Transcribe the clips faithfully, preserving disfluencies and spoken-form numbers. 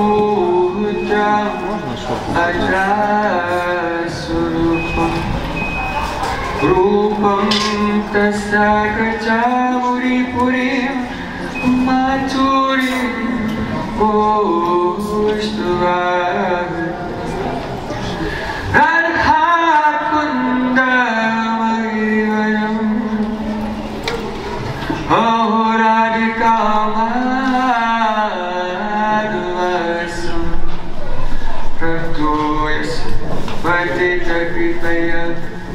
Rupam tasakachamuri purim maturim Oshtuvah Radha Kunda Mahivayam Oh Radhika Madhuvasam Pratoyas Vatita Kripaya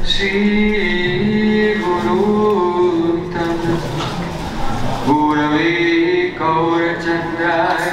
Shri Guru Tam Gurave Kaurachandraya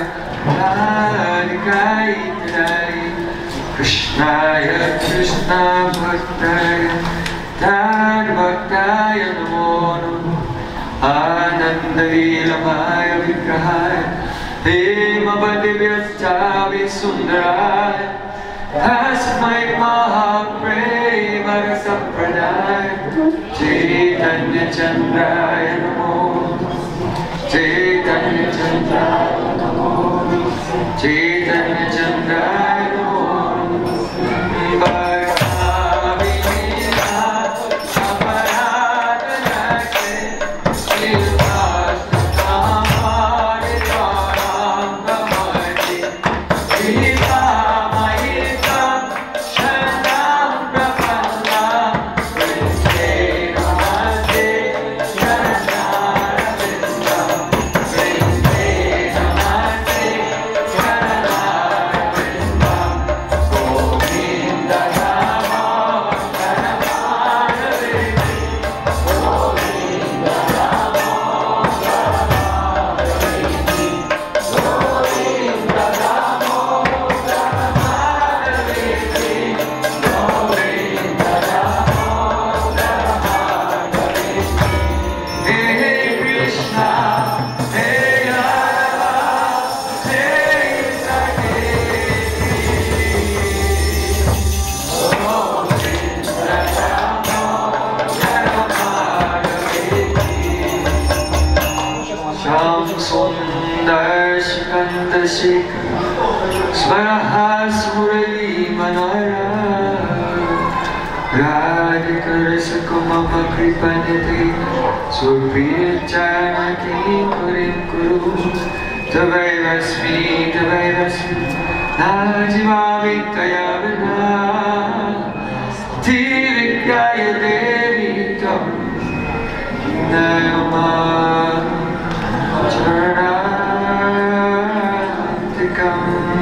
Radhikaitrai Krishnaya Krishna Bhaktaya Tad Bhaktaya Namo Namo Ananda Vilamaya Vigrahaya Hemavadivyaschavi Sundaraya Tasmai Mahaprema Rasapradaya Chaitanya Chandraya Namo Chaitanya Chandraya Namo Chaitanya Chandraya Namo Smarahas Murali Manara Radhika Rasakumama Kripaniti Surpriya Chanaki Kurim Kuru Tavai Vasmi Tavai Vasmi Najivami Kayavana Tivikaya Devi Tam Nayama Charantikam.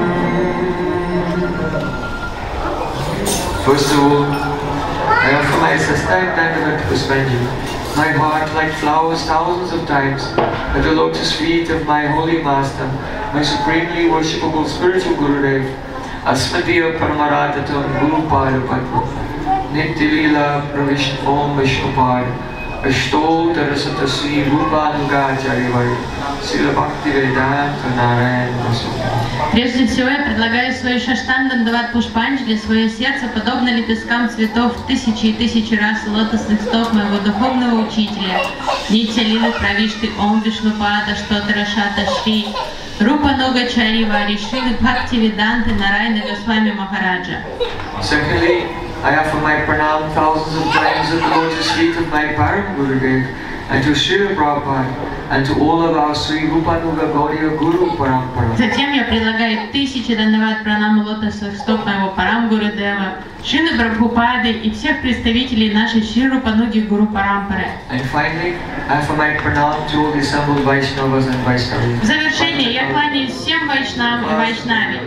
First of all, I offer my sustained Dandavat Puspanjali, my heart like flowers thousands of times at the lotus feet of my holy master, my supremely worshipable spiritual Gurudev, Asmadiya Paramaratatam Guru Padapatma, Nitya Pravish Om Vishnupad, Ashtotar Satasri Rupanugacharya, Srila Bhaktivedanta Narayana Swami. Прежде всего я предлагаю свой Шаштан Дандават Пушпанджали, свое сердце, подобно лепесткам цветов, тысячи и тысячи раз лотосных стоп моего духовного учителя, Нитья Лилы Правишты Ом Вишнупада Штотара Шата Шри, Рупа Ногачари Вари Шрила Бхактивиданты Нарайана Госвами Махараджа. Secondly, I offer my pranam thousands of times at the lotus feet of my Param Gurudev and to Srila Prabhupada and to all of our Sri Rupanuga Gaudiya Guru Parampara. Затем я предлагаю тысячи дандават пранам лотосных стоп моего Парам Гурудева, Шрилы Прабхупады и всех представителей нашей Шри Рупануги Гуру Парампары. And finally, I offer my pranam to all the assembled Vaishnavas and Vaishnavis. В завершение я кланяюсь всем Вайшнавам и Вайшнави.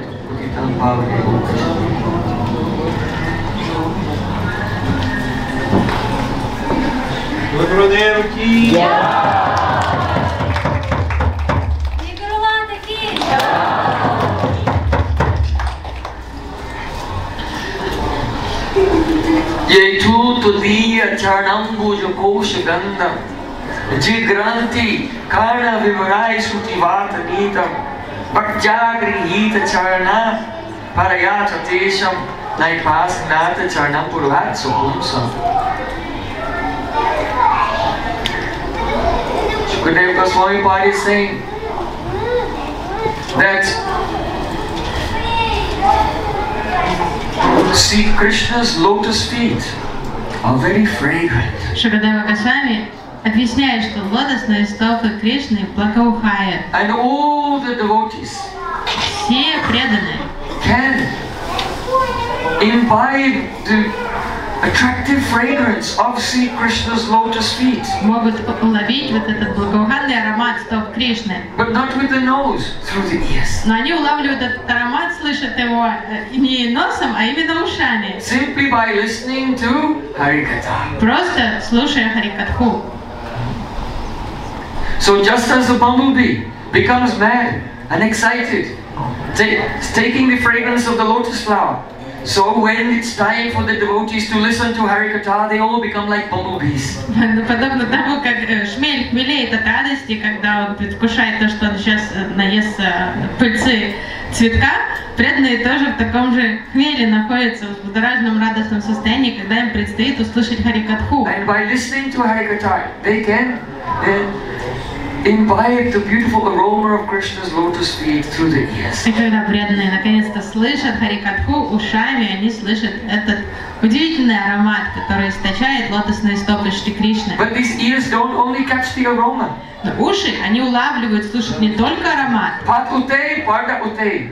Гурудев ки Jai! Gurulata ki Jai! Yetu tudiya charnambuja kosha ganda Jigranti karna vivarai sutivata nitam Bhaktjagri hita charna parayata tesham Naipasnata charnam purvat suhumsam. Shukadeva Goswami Pad is saying that Sri Krishna's lotus feet are very fragrant. Шукадева Госвами объясняет, что лотосные стопы Кришны благоухают. And all the devotees Все преданные can imbibe the attractive fragrance of Sri Krishna's lotus feet. могут уловить вот этот благоуханный аромат стоп Кришны. But not with the nose, through the ears. Но они улавливают этот аромат, слышат его э, не носом, а именно ушами. Simply by listening to Harikatha. Просто слушая Харикатху. So just as the bumblebee becomes mad and excited, ta- taking the fragrance of the lotus flower, so when it's time for the devotees to listen to Harikatha, they all become like bumblebees. Ну, подобно тому, как э, шмель хмелеет от радости, когда он предвкушает то, что он сейчас э, наестся пыльцы цветка, преданные тоже в таком же хмеле находятся в будоражном радостном состоянии, когда им предстоит услышать Харикатху. And by listening to Harikatha, they can uh, imbibe the beautiful aroma of Krishna's lotus feet through the ears. И когда преданные наконец-то слышат Харикатху ушами, они слышат этот удивительный аромат, который источает лотосные стопы Шри Кришны. But these ears don't only catch the aroma. Но уши, они улавливают, слушают не только аромат. Pat ute, parda ute.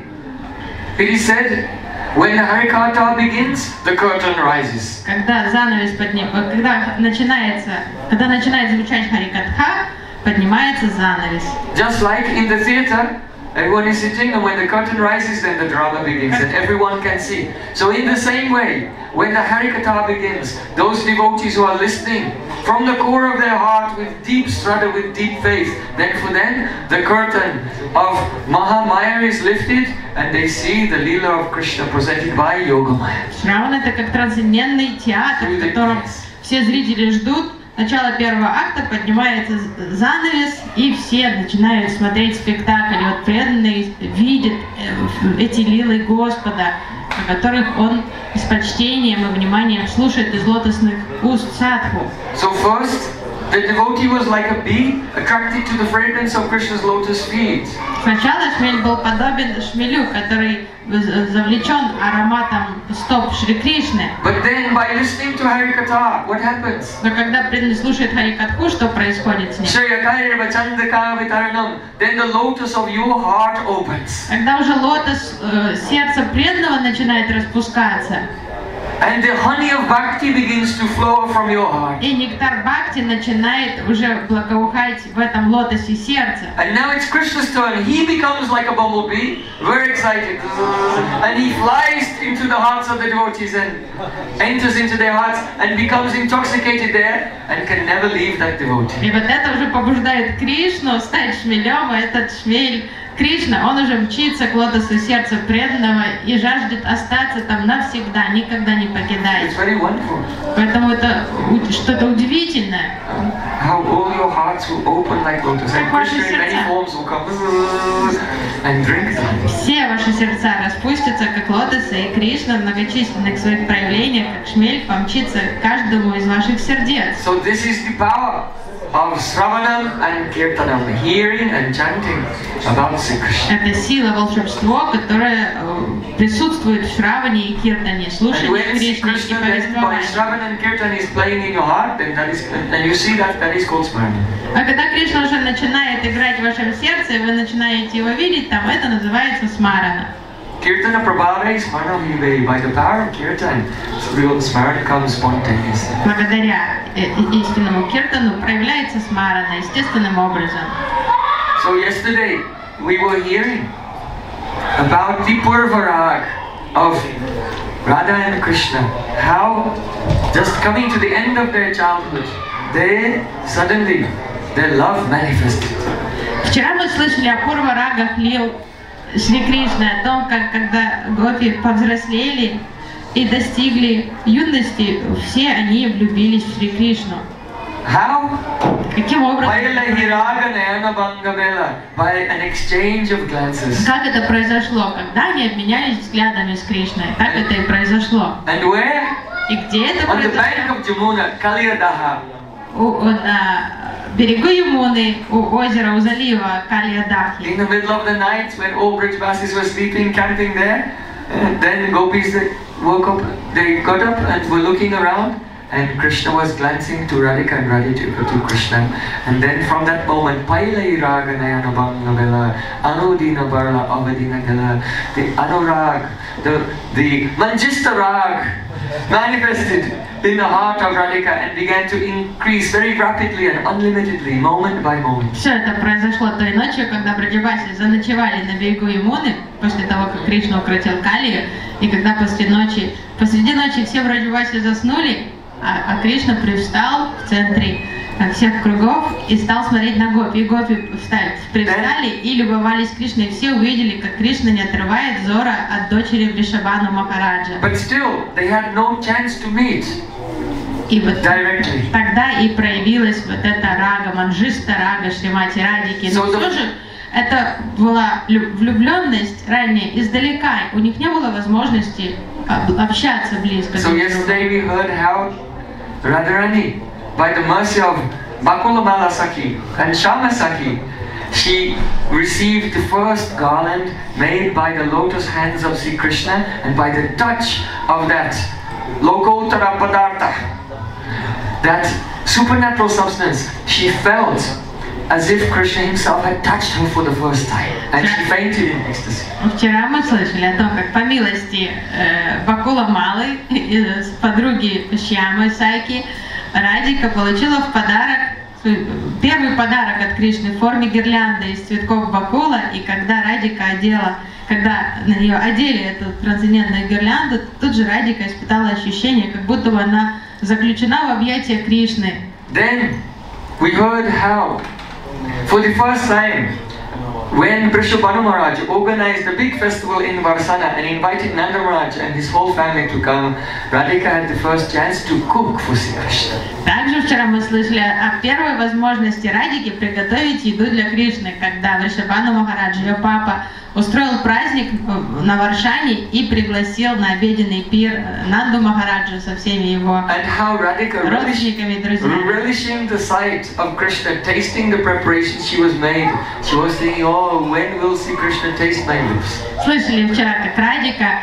It is said, when the Harikatha begins, the curtain rises. Когда занавес подним, когда начинается, когда начинает звучать Харикатха, поднимается занавес. Just like in the theater, everyone is sitting, and when the curtain rises, then the drama begins, and everyone can see. So in the same way, when the Harikatha begins, those devotees who are listening from the core of their heart with deep strata, with deep faith, then for them, the curtain of Mahamaya is lifted, and they see the Leela of Krishna presented by Yogamaya. Шраван — это как трансцендентный театр, в котором все зрители ждут начала первого акта, поднимается занавес, и все начинают смотреть спектакль. И вот преданные видят эти лилы Господа, о которых он с почтением и вниманием слушает из лотосных уст садху. So first, the devotee was like a bee, attracted to the fragrance of Krishna's lotus feet. Сначала шмель был подобен шмелю, который завлечен ароматом стоп Шри Кришны. But then by listening to Harikatha, what happens? Но когда преданный слушает Харикатху, что происходит с ним? Shriyakaiva Chandaka Vitaranam, then the lotus of your heart opens. Когда уже лотос э, сердца преданного начинает распускаться, And the honey of bhakti begins to flow from your heart. и нектар бхакти начинает уже благоухать в этом лотосе сердца. And now it's Krishna's turn. He becomes like a bumblebee, very excited. And he flies into the hearts of the devotees and enters into their hearts and becomes intoxicated there and can never leave that devotee. И вот это уже побуждает Кришну стать шмелем, и этот шмель Кришна, он уже мчится к лотосу сердца преданного и жаждет остаться там навсегда, никогда не покидает. It's very wonderful. Поэтому это у- что-то удивительное. How all your hearts will open like lotus, and Krishna in many forms will come and drink them. Все ваши сердца распустятся, как лотосы, и Кришна в многочисленных своих проявлениях, как шмель, помчится к каждому из ваших сердец. So this is the power of Sravanam and Kirtanam, hearing and chanting about Sri Krishna. Это сила, волшебство, которое э, присутствует в Шраване и Киртане, And слушании when Sri Кришны и Krishna then by повествовании. Shravan and Kirtan is playing in your heart, then that is, and you see that, that is called Smarana. А когда Кришна уже начинает играть в вашем сердце, и вы начинаете его видеть, там это называется смарана. Kirtana Prabhave Smarana Vive, by the power of Kirtan, so the Smarana comes spontaneously. Благодаря э, истинному Киртану проявляется смарана естественным образом. So yesterday we were hearing about the Purvarag of Radha and Krishna, how just coming to the end of their childhood, they suddenly, their love manifested. Вчера мы слышали о Пурва-рагах лил Шри Кришны, о том, как когда гопи повзрослели и достигли юности, все они влюбились в Шри Кришну. How? Каким образом? By an exchange of glances. Как это произошло? Когда они обменялись взглядами с Кришной, так это и произошло. And where? И где это On the bank произошло? of Jamuna, Kaliyadaha. У- на берегу Ямуны, у озера, у залива Калиядахи. In the middle of the night, when all Brijvasis were sleeping, camping there, And then gopis they woke up, they got up and were looking around, and Krishna was glancing to Radhika and Radhika to Krishna. And then from that moment, Pailai Raga Nayana Bangavela, Anudina Barla Avadina Gala, the Anurag, the, the Manjista Rag manifested in the heart of Radhika and began to increase very rapidly and unlimitedly, moment by moment. Все это произошло той ночью, когда Браджаваси заночевали на берегу Ямуны, после того, как Кришна укротил Калию, и когда после ночи, посреди ночи все Браджаваси заснули, а, а Кришна привстал в центре всех кругов и стал смотреть на гопи. И гопи встали, привстали и любовались Кришной. И все увидели, как Кришна не отрывает взора от дочери Вришабхану Махараджа. But still, they had no chance to meet. И вот Directly. тогда и проявилась вот эта рага, манжиста рага Шримати Радхики. Но So the- все же это была лю- влюбленность ранее издалека. У них не было возможности об- общаться близко. So друг с другом. yesterday we heard how Radharani, by the mercy of Bakulamala Sakhi and Shama Sakhi, she received the first garland made by the lotus hands of Sri Krishna, and by the touch of that Lokotara Padartha, that supernatural substance, she felt as if Krishna himself had touched her for the first time, and she fainted in ecstasy. Вчера мы слышали о том, как по милости э, Бакула Малы, э, подруги Шьямы Сайки, Радика получила в подарок свой первый подарок от Кришны в форме гирлянды из цветков бакула, и когда Радика одела, когда на нее одели эту трансцендентную гирлянду, тут же Радика испытала ощущение, как будто бы она заключена в объятия Кришны. Then we heard how, for the first time, when Vrishabhanu Maharaj organized a big festival in Varsana and invited Nanda Maharaj and his whole family to come, Radhika had the first chance to cook for Sri Krishna. Также вчера мы слышали о первой возможности Радики приготовить еду для Кришны, когда Вришабхану Махарадж, ее папа, устроил праздник на Варшане и пригласил на обеденный пир Нанду Махараджа со всеми его And how Radhika, relish, родственниками и друзьями. relishing the sight of Krishna, tasting the preparation she was made, she was thinking, oh, when will Sri Krishna taste my lips? Слышали вчера, как Радика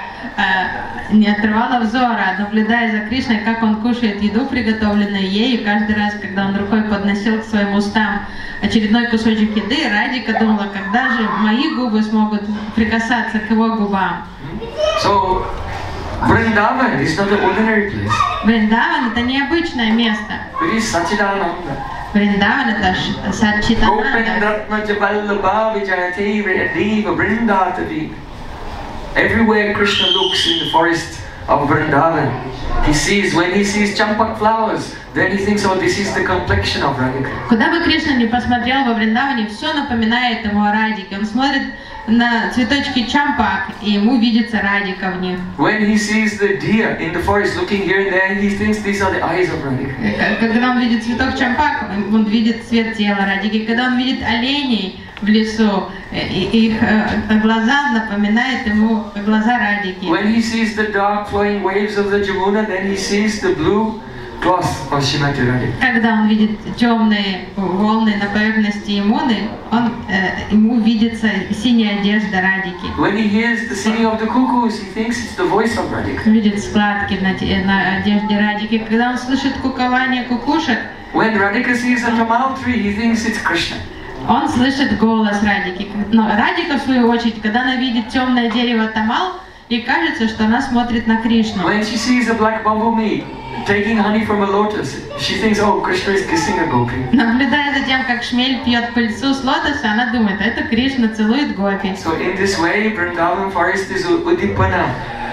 э, не отрывала взора, наблюдая за Кришной, как он кушает еду, приготовленную ею. Каждый раз, когда он рукой подносил к своим устам очередной кусочек еды, Радика думала, когда же мои губы смогут прикасаться к его губам. So, Vrindavan is not an ordinary place. Вриндаван — это необычное место. It is Sachidananda. Вриндаван — это Ш- Саччитананда. Gopendatma Javallabha Vijayate Redeva Vrindatadi. Everywhere Krishna looks in the forest of Vrindavan, he sees, when he sees champak flowers, then he thinks, oh, this is the complexion of Radhika. Куда бы Кришна ни посмотрел во Вриндаване, все напоминает ему о Радике. Он смотрит на цветочки чампак, и ему видится Радика в них. When he sees the deer in the forest looking here and there, he thinks these are the eyes of Radhika. К- Когда он видит цветок чампак, он он видит цвет тела Радики. Когда он видит оленей в лесу, э, и- их э, глаза напоминают ему глаза Радики. When he sees the dark flowing waves of the Jamuna, then he sees the blue cloth of Srimati Radhika. Когда он видит темные волны на поверхности Ямуны, он, э, ему видится синяя одежда Радики. When he hears the singing of the cuckoos, he thinks it's the voice of Radhika. Видит складки на, те- на одежде Радики. Когда он слышит кукование кукушек, When Radhika sees a tamal tree, he thinks it's Krishna. он слышит голос Радики. Но Радика, в свою очередь, когда она видит темное дерево Тамал, ей кажется, что она смотрит на Кришну. When she sees a black bumblebee taking honey from a lotus, she thinks, oh, Krishna is kissing a gopi. Наблюдая за тем, как шмель пьет пыльцу с лотоса, она думает, это Кришна целует гопи. So in this way, Vrindavan forest is Udipana.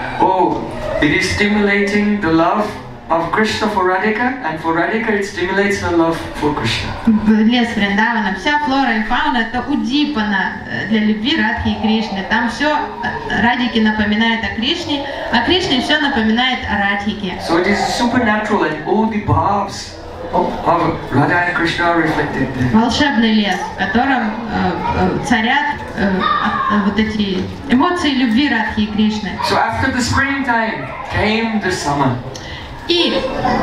Oh, it is stimulating the love of Krishna for Radhika, and for Radhika it stimulates her love for Krishna. Лес Вриндавана, вся флора и фауна — это удипана для любви Радхи и Кришны. Там все Радхике напоминает о Кришне, а Кришне все напоминает о Радхике. So it is supernatural, and all the bhavs of Radha and Krishna are reflected there. Волшебный лес, в котором э, э, царят э, от- вот эти эмоции любви Радхи и Кришны. So after the springtime came the summer. И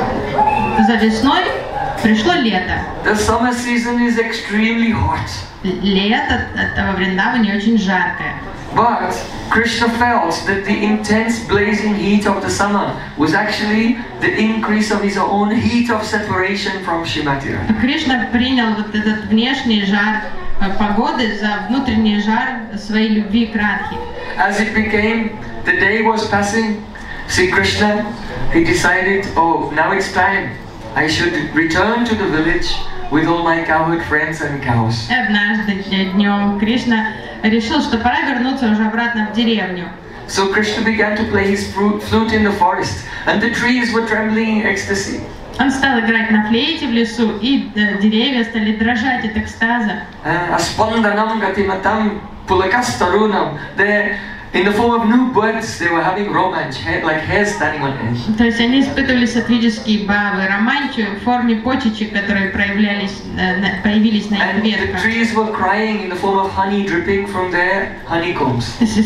за весной пришло лето. The summer season is extremely hot. Лето это во Вриндаване очень жаркое. But Krishna felt that the intense blazing heat of the summer was actually the increase of his own heat of separation from Srimati Radha. Кришна принял вот этот внешний жар э, погоды за внутренний жар своей любви к Радхе. As it became, the day was passing, Sri Krishna, he decided, oh, now it's time. I should return to the village with all my cowherd friends and cows. И однажды днем Кришна решил, что пора вернуться уже обратно в деревню. So Krishna began to play his flute in the forest, and the trees were trembling in ecstasy. Он стал играть на флейте в лесу, и э, деревья стали дрожать от экстаза. Aspandanam gatimatam pulakastarunam. In the form of new birds, they were having romance, like hares standing on end. То есть они испытывали сатвические бавы, романтию в форме почечек, которые проявлялись, появились на их ветках. And the trees were crying in the form of honey dripping from their honeycombs.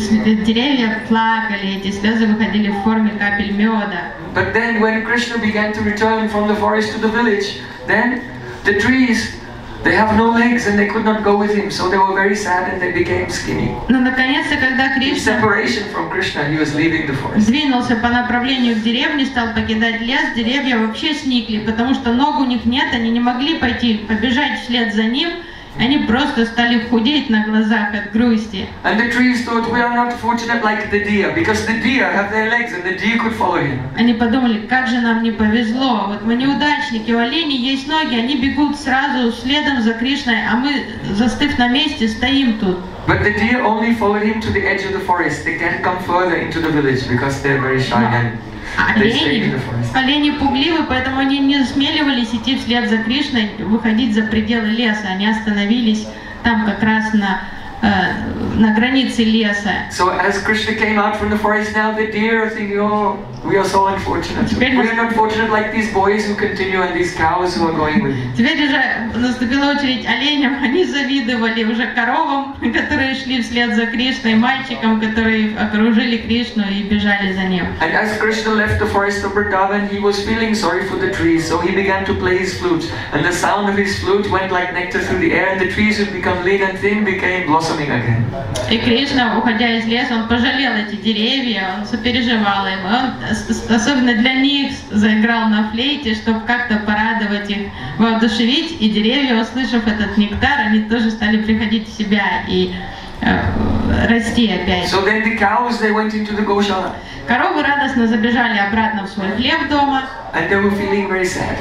Деревья плакали, эти слезы выходили в форме капель меда. But then, when Krishna began to return from the forest to the village, then the trees, they have no legs and they could not go with him, so they were very sad and they became skinny. Но наконец-то, когда In Кришна separation from Krishna, he was leaving the forest. двинулся по направлению к деревне, стал покидать лес, деревья вообще сникли, потому что ног у них нет, они не могли пойти, побежать вслед за ним, они просто стали худеть на глазах от грусти. And the trees thought, we are not fortunate like the deer, because the deer have their legs and the deer could follow him. Они подумали, как же нам не повезло, вот мы неудачники, у оленей есть ноги, они бегут сразу следом за Кришной, а мы, застыв на месте, стоим тут. But the deer only followed him to the edge of the forest. They can't come further into the village because they're very shy and they stay in Олени, the forest. олени пугливы, поэтому они не осмеливались идти вслед за Кришной, выходить за пределы леса. Они остановились там как раз на, э, на границе леса. So as Krishna came out from the forest, now the deer are thinking, oh, we are so unfortunate. Теперь We are not fortunate like these boys who continue and these cows who are going with him. Теперь уже наступила очередь оленям, они завидовали уже коровам, которые шли вслед за Кришной, мальчикам, которые окружили Кришну и бежали за ним. And as Krishna left the forest of Vrindavan, he was feeling sorry for the trees, so he began to play his flute. And the sound of his flute went like nectar through the air, and the trees would become lean and thin, became blossoming again. И Кришна, уходя из леса, он пожалел эти деревья, он сопереживал им, он особенно для них заиграл на флейте, чтобы как-то порадовать их, воодушевить, и деревья, услышав этот нектар, они тоже стали приходить в себя и э, расти опять. So then the cows, they went into the Goshala. Коровы радостно забежали обратно в свой хлев дома. And they were feeling very sad.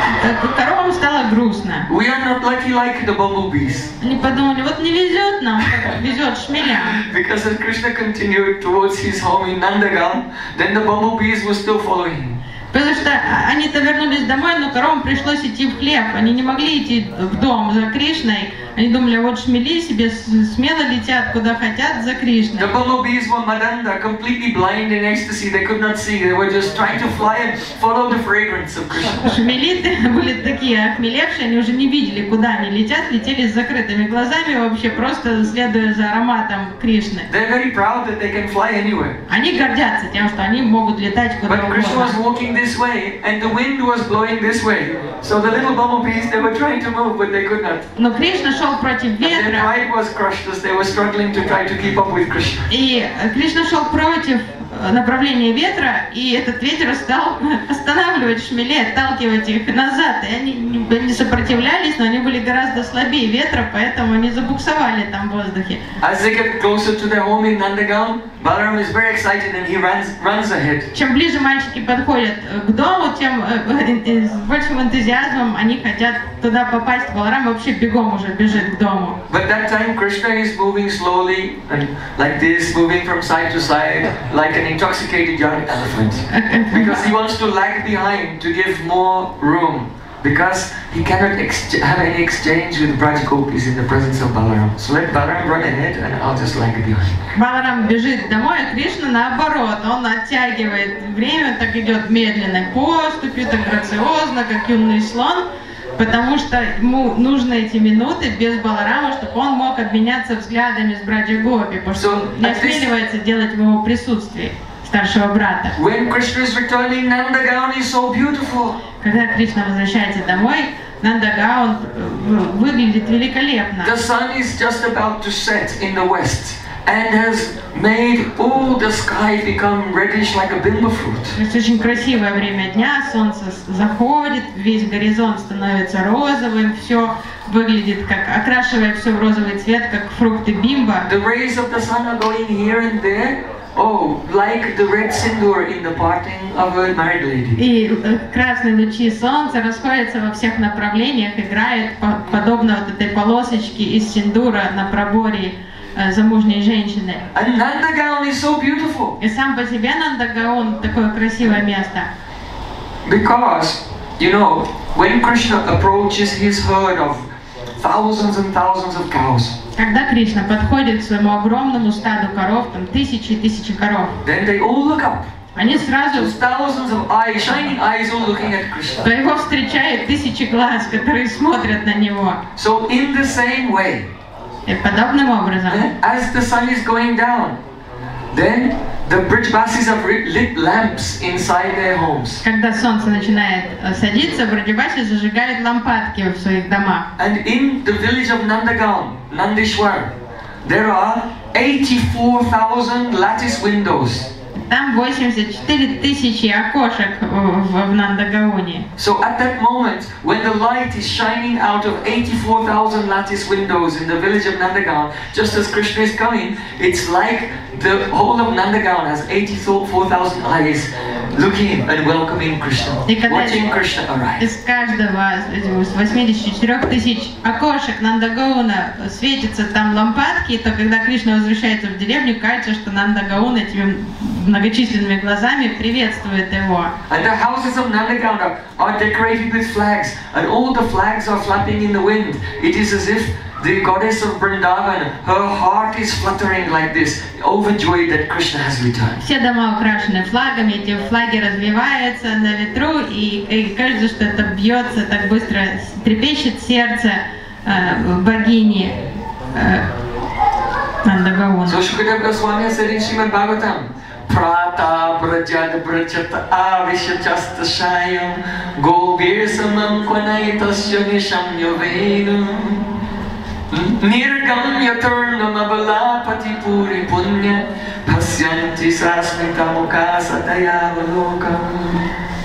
Коровам стало грустно. We are not lucky like the bumblebees. Они подумали, вот не везет нам, как везет шмелям. Because as Krishna continued towards his home in Nandagaon, then the bumblebees were still following him. Потому что они-то вернулись домой, но коровам пришлось идти в хлев. Они не могли идти в дом за Кришной. Они думали, вот шмели себе смело летят куда хотят за Кришной. The bumblebees were madanda, completely blind in ecstasy. They could not see. They were just trying to fly and follow the fragrance of Krishna. Шмели были такие охмелевшие, они уже не видели, куда они летят, летели с закрытыми глазами, вообще просто следуя за ароматом Кришны. They're very proud that they can fly anywhere. Они гордятся тем, что они могут летать куда But Krishna was угодно. walking this way, and the wind was blowing this way. So the little bumblebees, they were trying to move, but they could not. Но Кришна шел против And their ветра, pride was crushed as they were struggling to try to keep up with Krishna. и Кришна шел против направления ветра, и этот ветер стал останавливать шмелей, отталкивать их назад. И они не сопротивлялись, но они были гораздо слабее ветра, поэтому они забуксовали там в воздухе. As they get closer to their home in Nandagaon, Balaram is very excited and he runs, runs ahead. Чем ближе мальчики подходят к дому, тем э, с большим энтузиазмом они хотят туда попасть. Баларам вообще бегом уже бежит к дому. But that time Krishna is moving slowly and like this, moving from side to side, like an intoxicated young elephant. Because he wants to lag behind to give more room. Because he cannot have any exchange with Braj Gopis in the presence of Balaram. So let Balaram run ahead and I'll just lag behind. Баларам бежит домой, а Кришна наоборот. Он оттягивает время, так идет медленной поступью, так грациозно, как юный слон. Потому что ему нужны эти минуты без Баларама, чтобы он мог обменяться взглядами с Браджа Гопи, потому что он не осмеливается делать в его присутствии старшего брата. When Krishna is returning, Nandagaon is so beautiful. Когда Кришна возвращается домой, Нандагаон выглядит великолепно. The sun is just about to set in the west, and has made all the sky become reddish like a bimba fruit. То есть очень красивое время дня, солнце заходит, весь горизонт становится розовым, все выглядит как, окрашивая все в розовый цвет, как фрукты бимба. The rays of the sun are going here and there. Oh, like the red sindoor in the parting of a married lady. И красные лучи солнца расходятся во всех направлениях, играют по, подобно вот этой полосочке из синдура на проборе э, замужней женщины. And Nandagaon is so beautiful. И сам по себе Нандагаон такое красивое место. Because, you know, when Krishna approaches his herd of thousands and thousands of cows, Когда Кришна подходит к своему огромному стаду коров, там тысячи и тысячи коров, then they all look up. они сразу, There's thousands of eyes, shining eyes, all looking at Krishna. то его встречают тысячи глаз, которые смотрят на него. So in the same way, И подобным образом, as the sun is going down, then the Brijbasis have lit lamps inside their homes. когда солнце начинает э, садиться, браджабаси зажигают лампадки в своих домах. And in the village of Nandagaon, Nandishwar, there are eighty-four thousand lattice windows. Там восемьдесят четыре тысячи окошек в, в Нандагаоне. So at that moment, when the light is shining out of eighty-four thousand lattice windows in the village of Nandagaon, just as Krishna is coming, it's like the whole of Nandagaon has eighty-four thousand eyes looking and welcoming Krishna, watching Krishna arrive. Из каждого из восьмидесяти четырёх тысяч окошек Нандагаона светятся там лампадки, то когда Кришна возвращается в деревню, кажется, что Нандагаон этими многочисленными глазами приветствует его. And the houses of Nandagaon are, are decorated with flags, and all the flags are flapping in the wind. It is as if the goddess of Vrindavan, her heart is fluttering like this, overjoyed that Krishna has returned. Все дома украшены флагами, эти флаги развиваются на ветру, и, и кажется, что это бьется так быстро, трепещет сердце э, богини э, Нандагаона. So Shukadeva Goswami said in Srimad Bhagavatam, Prata brajad brajata avishachasta shayam gobir samam kvanaitasya nisham yavedam Nirgam yaturnam abalapati puri punya Pasyanti sasmita mukha satayavaloka.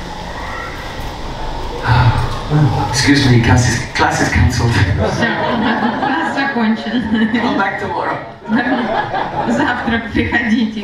Excuse me, class is, class is cancelled. Класс закончен. Come back tomorrow. Завтра приходите.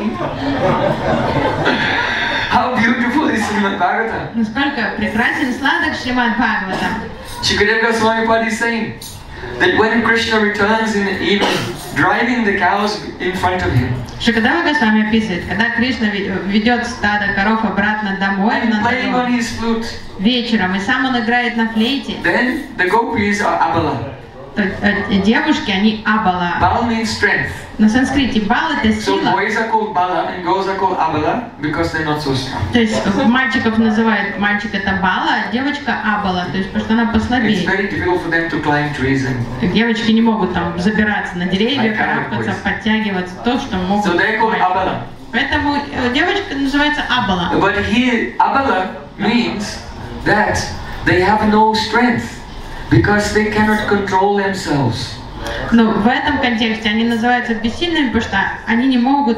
How beautiful is Srimad Bhagavatam? Насколько прекрасен сладок Шримад Бхагаватам. Shukadeva Goswami Pad is saying that when Krishna returns in the evening, driving the cows in front of him, Шукадева Госвами описывает, когда Кришна ведет стадо коров обратно домой and playing on his flute, вечером, и сам он играет на флейте, then the gopis are abala. то девушки, они абала. Bal means strength. На санскрите бал это So сила. boys are called bala and girls are called abala because they're not so strong. То есть мальчиков называют, мальчик это бала, а девочка абала, то есть потому что она It's послабее. very difficult for them to climb trees and Девочки не могут там забираться на деревья, Like other карабкаться, boys. подтягиваться, то, что могут. so they're called abala. Поэтому девочка называется абала. But here abala means that they have no strength because they cannot control themselves. Но в этом контексте они называются бессильными, потому что они не могут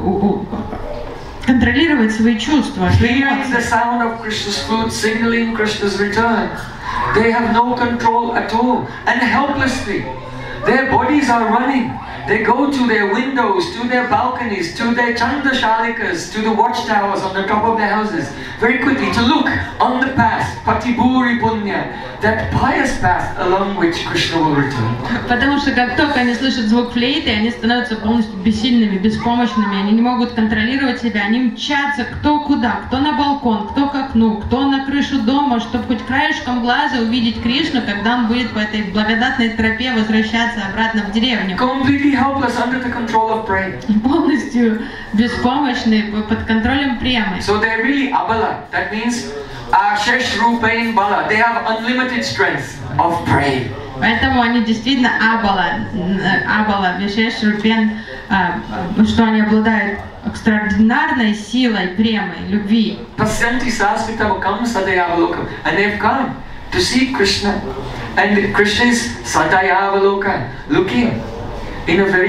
контролировать свои чувства, свои Hearing the эмоции. sound of Krishna's flute signaling Krishna's return, they have no control at all, and helplessly, their bodies are running. They go to their windows, to their balconies, to their chandashalikas, to the watchtowers on the top of their houses, very quickly to look on the path, Patiburi Punya, that pious path along which Krishna will return. Потому что как только они слышат звук флейты, они становятся полностью бессильными, беспомощными, они не могут контролировать себя, они мчатся кто куда, кто на балкон, кто к окну, кто на крышу дома, чтобы хоть краешком глаза увидеть Кришну, когда он будет по этой благодатной тропе возвращаться обратно в деревню. Completely helpless under the control of prey. Полностью беспомощные, под контролем премы. So they're really abala. That means Ashesh Rupain Bala. They have unlimited strength of prey. Поэтому они действительно абала, абала, вишеш, рупен, что они обладают экстраординарной силой, премой, любви. Pasyanti Sasvita Kam Sadayavalokam. And they've come to see Krishna. And Krishna is Sadayavalokam, looking in a very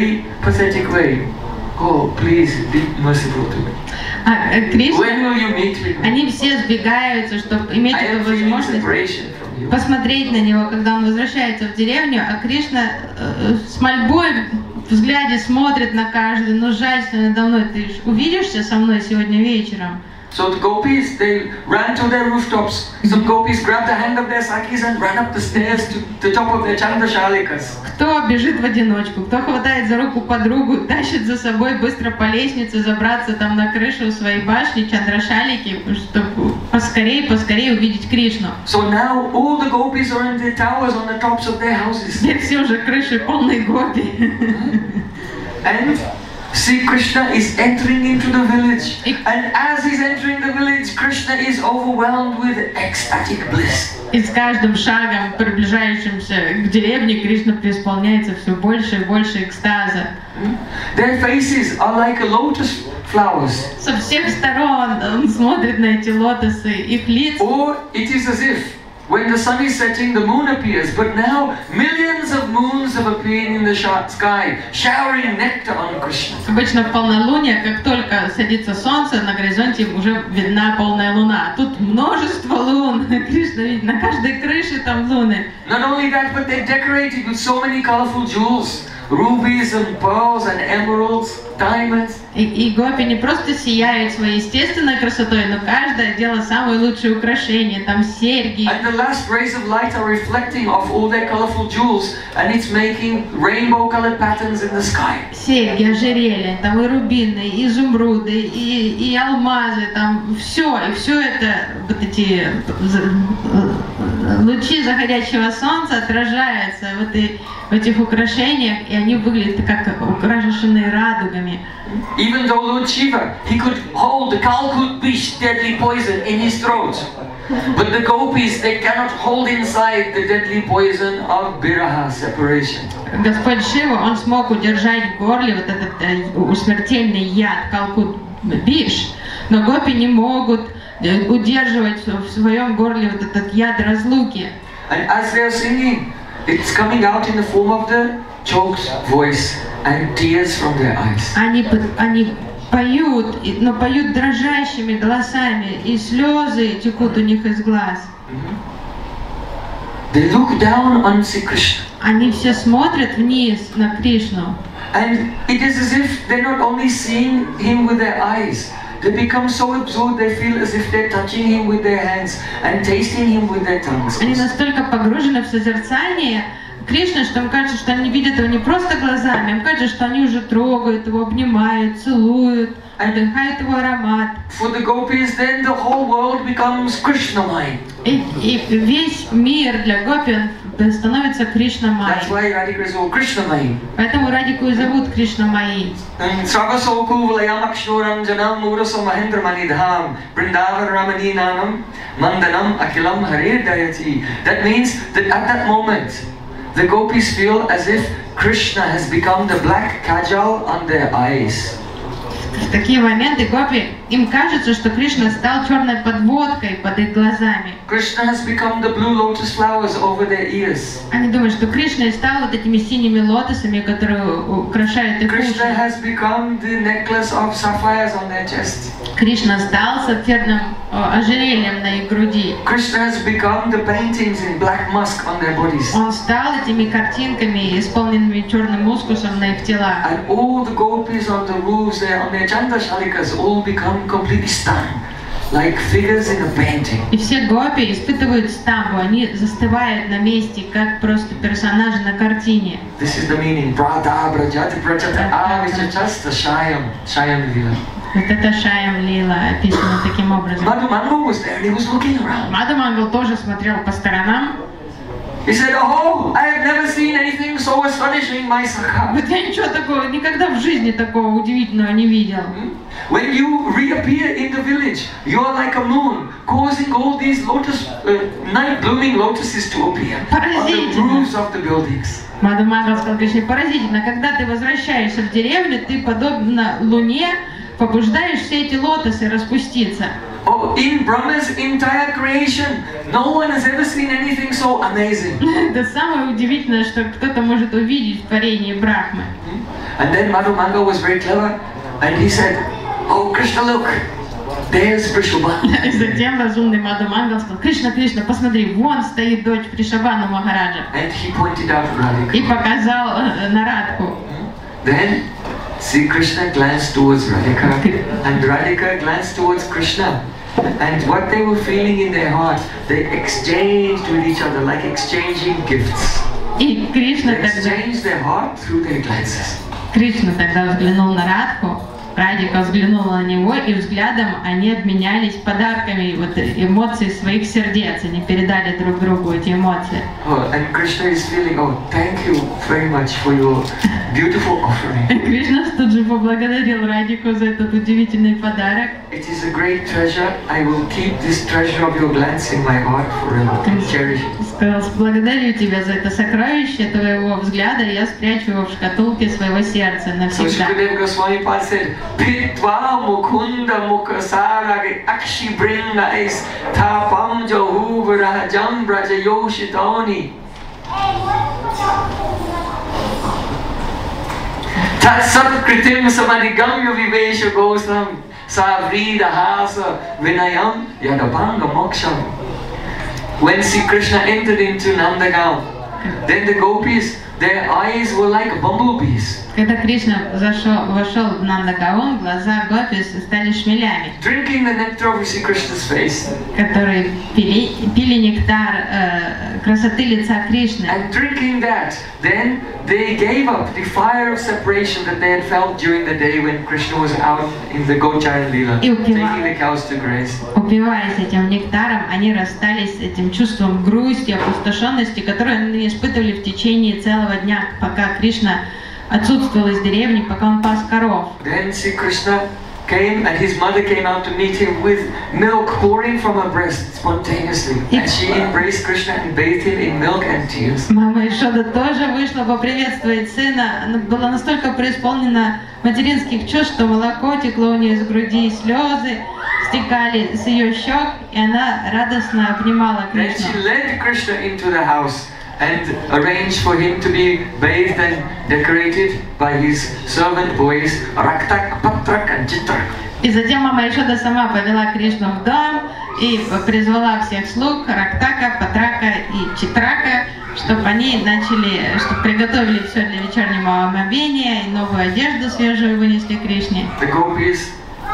pathetic way, "Oh, please be merciful to me. А э, Кришна, When will you meet with me? они все сбегаются, чтобы иметь I эту am feeling возможность separation from you." посмотреть на него, когда он возвращается в деревню, а Кришна э, с мольбой в взгляде смотрит на каждый, ну жалься надо мной, ты ж увидишься со мной сегодня вечером. So the gopis, they ran to their rooftops. Some gopis grabbed the hand of their sakis and ran up the stairs to the top of their Chandrashalikas. Кто бежит в одиночку, кто хватает за руку подругу, тащит за собой быстро по лестнице забраться там на крышу своей башни Чандрашалики, чтобы поскорее, поскорее увидеть Кришну. So now all the gopis are in their towers on the tops of their houses. Теперь все уже крыши полные гопи. And see, Krishna is entering into the village. And as he's entering the village, Krishna is overwhelmed with ecstatic bliss. И с каждым шагом, приближающимся к деревне, Кришна преисполняется все больше и больше экстаза. Their faces are like lotus flowers. Со всех сторон он смотрит на эти лотосы, их лица. Or it is as if when the sun is setting, the moon appears, but now millions of moons have appeared in the sky, showering nectar on Krishna. Обычно в полнолуние, как только садится солнце, на горизонте уже видна полная луна. Тут множество лун. Кришна видит, на каждой крыше там луны. Not only that, but they're decorated with so many colorful jewels, rubies and pearls and emeralds, diamonds. И, и гопи не просто сияют своей естественной красотой, но каждая делала самые лучшие украшения, там серьги. And the last rays of light are reflecting off all their colorful jewels, and it's making rainbow-colored patterns in the sky. Серьги, ожерелья, там и рубины, и изумруды, и, и алмазы, там все, и все это, вот эти лучи заходящего солнца отражаются в, этой, в этих украшениях, и они выглядят как украшенные радугами. Even though Lord Shiva, he could hold the Kalkut Bish deadly poison in his throat, but the gopis, they cannot hold inside the deadly poison of Viraha, separation. Господь Шива, он смог удержать в горле вот этот э, смертельный яд Калкут Биш, но гопи не могут э, удерживать в своем горле вот этот яд разлуки. And as they are singing, it's coming out in the form of the choked voice and tears from their eyes. Они, они поют, но поют дрожащими голосами, и слезы текут у них из глаз. They look down on Sri Krishna. Они все смотрят вниз на Кришну. And it is as if they're not only seeing him with their eyes, they become so absorbed they feel as if they're touching him with their hands and tasting him with their tongues. Они настолько погружены в созерцание Кришны, что им кажется, что они видят его не просто глазами, им кажется, что они уже трогают его, обнимают, целуют, вдыхают его аромат. For the gopis, then the whole world becomes Krishnamay. И, и весь мир для гопи становится Кришнамай. That's why Radhika is called Krishnamay. Поэтому Радику и зовут Кришнамай. And Sravasoku Valayamakshuram Janam Murasa Mahendra Manidham Vrindavan Ramani Nanam Mandanam Akilam Harir Dayati. That means that at that moment, the gopis feel as if Krishna has become the black kajal on their eyes. В такие моменты гопи, им кажется, что Кришна стал черной подводкой под их глазами. Krishna has become the blue lotus flowers over their ears. Они думают, что Кришна стал вот этими синими лотосами, которые украшают их уши. Krishna has become the necklace of sapphires on their chest. Кришна стал сапфирным ожерельем на их груди. Krishna has become the paintings in black musk on their bodies. Он стал этими картинками, исполненными черным мускусом на их телах. And all the gopis on the roofs there, on their Chandrashalikas, all become completely stunned, like figures in a painting. И все гопи испытывают стамбу, они застывают на месте, как просто персонажи на картине. This is the meaning. Prada brajati prajata avichachasta shayam shayam lila. Вот это Шаям Лила описано таким образом. Madhu Mangal was there and he was looking around. Мадху Мангал тоже смотрел по сторонам. He said, "Oh, I have never seen anything so astonishing, my Sakha." Вот я ничего такого, никогда в жизни такого удивительного не видел. When you reappear in the village, you are like a moon, causing all these lotus, uh, night blooming lotuses to appear on the roofs of the buildings. Мадху Мангал сказал, Кришне, поразительно, когда ты возвращаешься в деревню, ты подобно луне, побуждаешь все эти лотосы распуститься. Oh, in Brahma's entire creation, no one has ever seen anything so amazing. Это самое удивительное, что кто-то может увидеть в творении Брахмы. And then Madhumanga was very clever, and he said, "Oh Krishna, look, there's Vrishabha." И затем разумный Мадхумангал сказал: Кришна, Кришна, посмотри, вон стоит дочь Вришабхану Махараджа. And he pointed out Radhika. И показал э, на Радху. Then Sri Krishna glanced towards Radhika, and Radhika glanced towards Krishna. And what they were feeling in their heart, they exchanged with each other like exchanging gifts. И Кришна They тогда, exchanged their heart through their glances. Кришна тогда взглянул на Радху, Радика взглянула на него, и взглядом они обменялись подарками, вот эмоции своих сердец, они передали друг другу эти эмоции. Oh, and Krishna is feeling, oh, thank you very much for your beautiful offering. Кришна тут же поблагодарил Радику за этот удивительный подарок. It is a great treasure. I will keep this treasure of your glance in my heart forever and cherish it. Сказал: благодарю тебя за это сокровище твоего взгляда, я спрячу его в шкатулке своего сердца So навсегда. Shukadeva Goswami Pad said, Pitva mukunda mukasarage akshi bringais tapam johuvara jambraja yoshitoni. Tatsat kritim samadhigamya vivesha gosam savrida hasa vinayam yadabanga moksham. When Sri Krishna entered into Nandagaon, then the gopis, their eyes were like bumblebees. Когда Кришна зашел, вошел в Нандагаон, глаза гопис стали шмелями, Drinking the nectar of Sri Krishna's face, которые пили, пили нектар э, красоты лица Кришны. and drinking that, then they gave up the fire of separation that they had felt during the day when Krishna was out in the Gocharan Leela, И упива- taking the cows to graze. Упиваясь этим нектаром, они расстались с этим чувством грусти, опустошенности, которое они испытывали в течение целого дня, пока Кришна отсутствовал из деревни, пока он пас коров. Then Sri Krishna came and his mother came out to meet him with milk pouring from her breast spontaneously. And she embraced Krishna and bathed him in milk and tears. Мама Ишода тоже вышла поприветствовать сына. Она была настолько преисполнена материнских чувств, что молоко текло у нее из груди, и слезы стекали с ее щек, и она радостно обнимала Then Кришну. she led Krishna into the house and arranged for him to be bathed and decorated by his servant boys Raktak, Patrak and Chitrak. И затем мама Ишода сама повела Кришну в дом и призвала всех слуг Рактака, Патрака и Читрака, чтобы они начали, чтобы приготовили все для вечернего омовения и новую одежду свежую вынесли Кришне. The gopis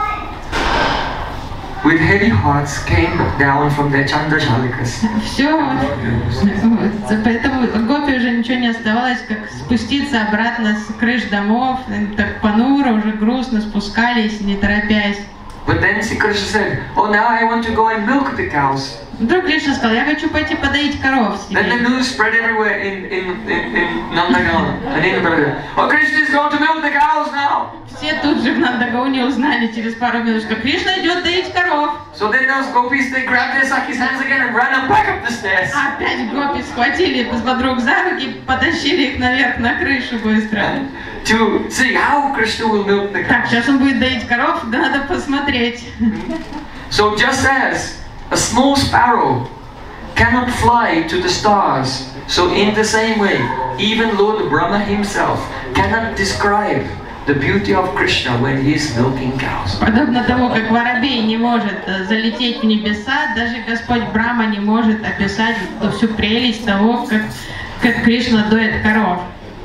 with heavy hearts came down from their Chandrashalikas. Все, поэтому гопи уже ничего не оставалось, как спуститься обратно с крыш домов, так понуро, уже грустно спускались, не торопясь. But then Sri Krishna said, oh, now I want to go and milk the cows. Вдруг Кришна сказал: я хочу пойти подоить коров Then the себе. news spread everywhere in, in, in, in Nandagaon and in Brother. Oh, Krishna is going to milk the cows now. Все тут же в Нандагауне узнали через пару минут, что Кришна идет доить коров. So then those gopis, they grabbed their Sakhi's hands again and ran them back up the stairs. Опять гопи схватили подруг за руки, потащили их наверх на крышу быстро. To see how Krishna will milk the Так, cows. сейчас он будет доить коров, надо посмотреть. So just as a small sparrow cannot fly to the stars, so in the same way, even Lord Brahma himself cannot describe the beauty of Krishna when he is milking cows. Подобно тому, как воробей не может э, залететь в небеса, даже Господь Брахма не может описать ту всю прелесть того, как, как Кришна доит коров.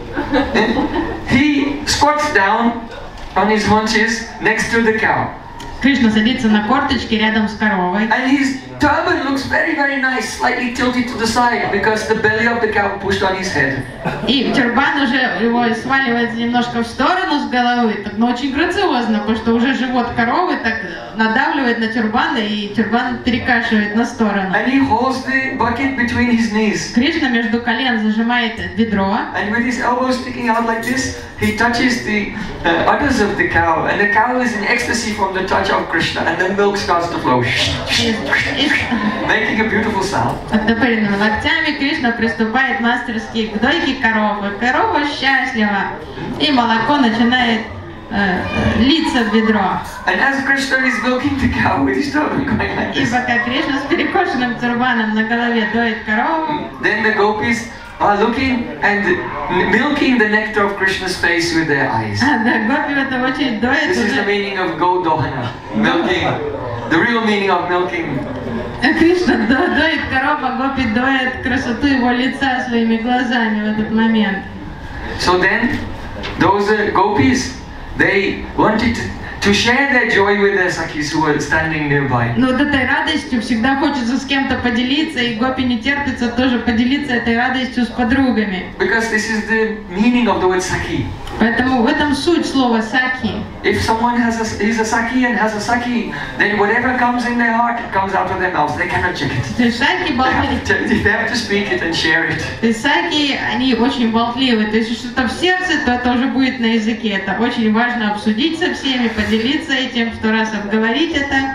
He squats down on his haunches next to the cow. Кришна садится на корточки рядом с коровой. And his turban looks very, very nice, slightly tilted to the side because the belly of the cow pushed on his head. И тюрбан уже его сваливается немножко в сторону с головы, так, но очень грациозно, потому что уже живот коровы так надавливает на тюрбан, и тюрбан перекашивает на сторону. And he holds the bucket between his knees. Кришна между колен зажимает ведро, And with his elbows sticking out like this, he touches the uh, udders of the cow. And the cow is in ecstasy from the touch of Krishna. And then milk starts to flow, и, и making a beautiful sound. оттопыренными локтями Кришна приступает мастерски к дойке коровы. Корова счастлива, и молоко начинает э, лица в ведро. And as Krishna is milking the cow with his turban going like И this, пока Кришна с перекошенным тюрбаном на голове доит корову, then the gopis are looking and milking the nectar of Krishna's face with their eyes. а да, гопи в эту очередь доит This is the уже. meaning of Godohana, milking. The real meaning of milking. Кришна до- доит корову, а гопи доит красоту его лица своими глазами в этот момент. So then, those uh, gopis, they wanted to, to share their joy with their sakhis who were standing nearby. Но вот этой радостью всегда хочется с кем-то поделиться, и гопи не терпится тоже поделиться этой радостью с подругами. Because this is the meaning of the word sakhi. Поэтому в этом суть слова саки. If someone has a, is a sakhi and has a sakhi, then whatever comes in their heart, it comes out of their mouth. They cannot check it. То есть саки They болтливые. have to, they have to speak it and share it. То есть саки, они очень болтливые. То есть если что-то в сердце, то это уже будет на языке. Это очень важно обсудить со всеми, поделиться этим, сто раз обговорить это.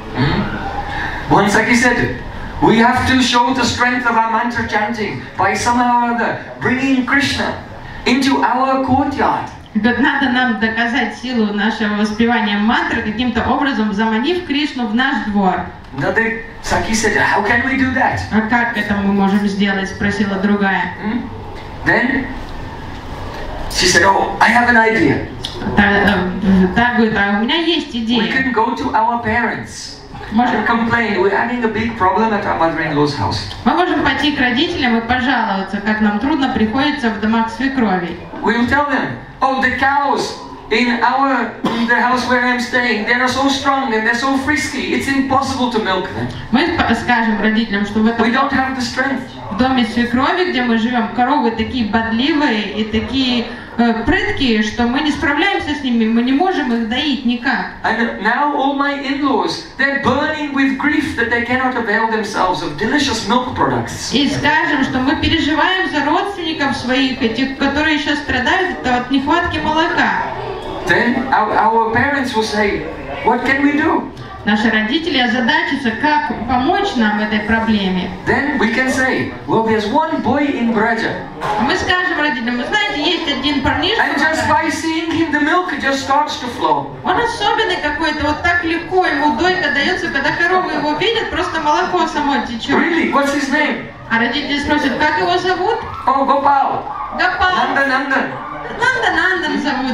Hmm? One sakhi said, we have to show the strength of our mantra chanting by somehow or other bringing Krishna into our courtyard. Говорит, надо нам доказать силу нашего воспевания мантры каким-то образом, заманив Кришну в наш двор. Another Sakhi said, how can we do that? А как это мы можем сделать, спросила другая. Hmm? Then she said, oh, I have an idea. Та, э, та говорит, а у меня есть We идея. can go to our parents and Можем, complain. We're having a big problem at our mother-in-law's house. мы можем пойти к родителям и пожаловаться, как нам трудно приходится в домах свекрови. We'll tell them, oh, the cows in our in the house where I'm staying, they are so strong and they're so frisky. It's impossible to milk them. Мы п- скажем родителям, что в этом We don't have the strength. в доме свекрови, где мы живем, коровы такие бодливые и такие э, прыткие, что мы не справляемся с ними, мы не можем их доить никак. And now all my in-laws, they're burning with grief that they cannot avail themselves of delicious milk products. И скажем, что мы переживаем за родственников своих, этих, которые сейчас страдают это от нехватки молока. Then our, our parents will say, what can we do? Наши родители озадачатся, как помочь нам в этой проблеме. Then we can say, well, there's one boy in Braja, А мы скажем родителям, вы знаете, есть один парнишка, and just by seeing him, the milk just starts to flow. он особенный какой-то, вот так легко ему дойка дается, когда коровы его видят, просто молоко само течет. Really? What's his name? А родители спросят, как его зовут? Oh, Gopal. Гопал. Nanda Nandan. Нанда Нандан зовут.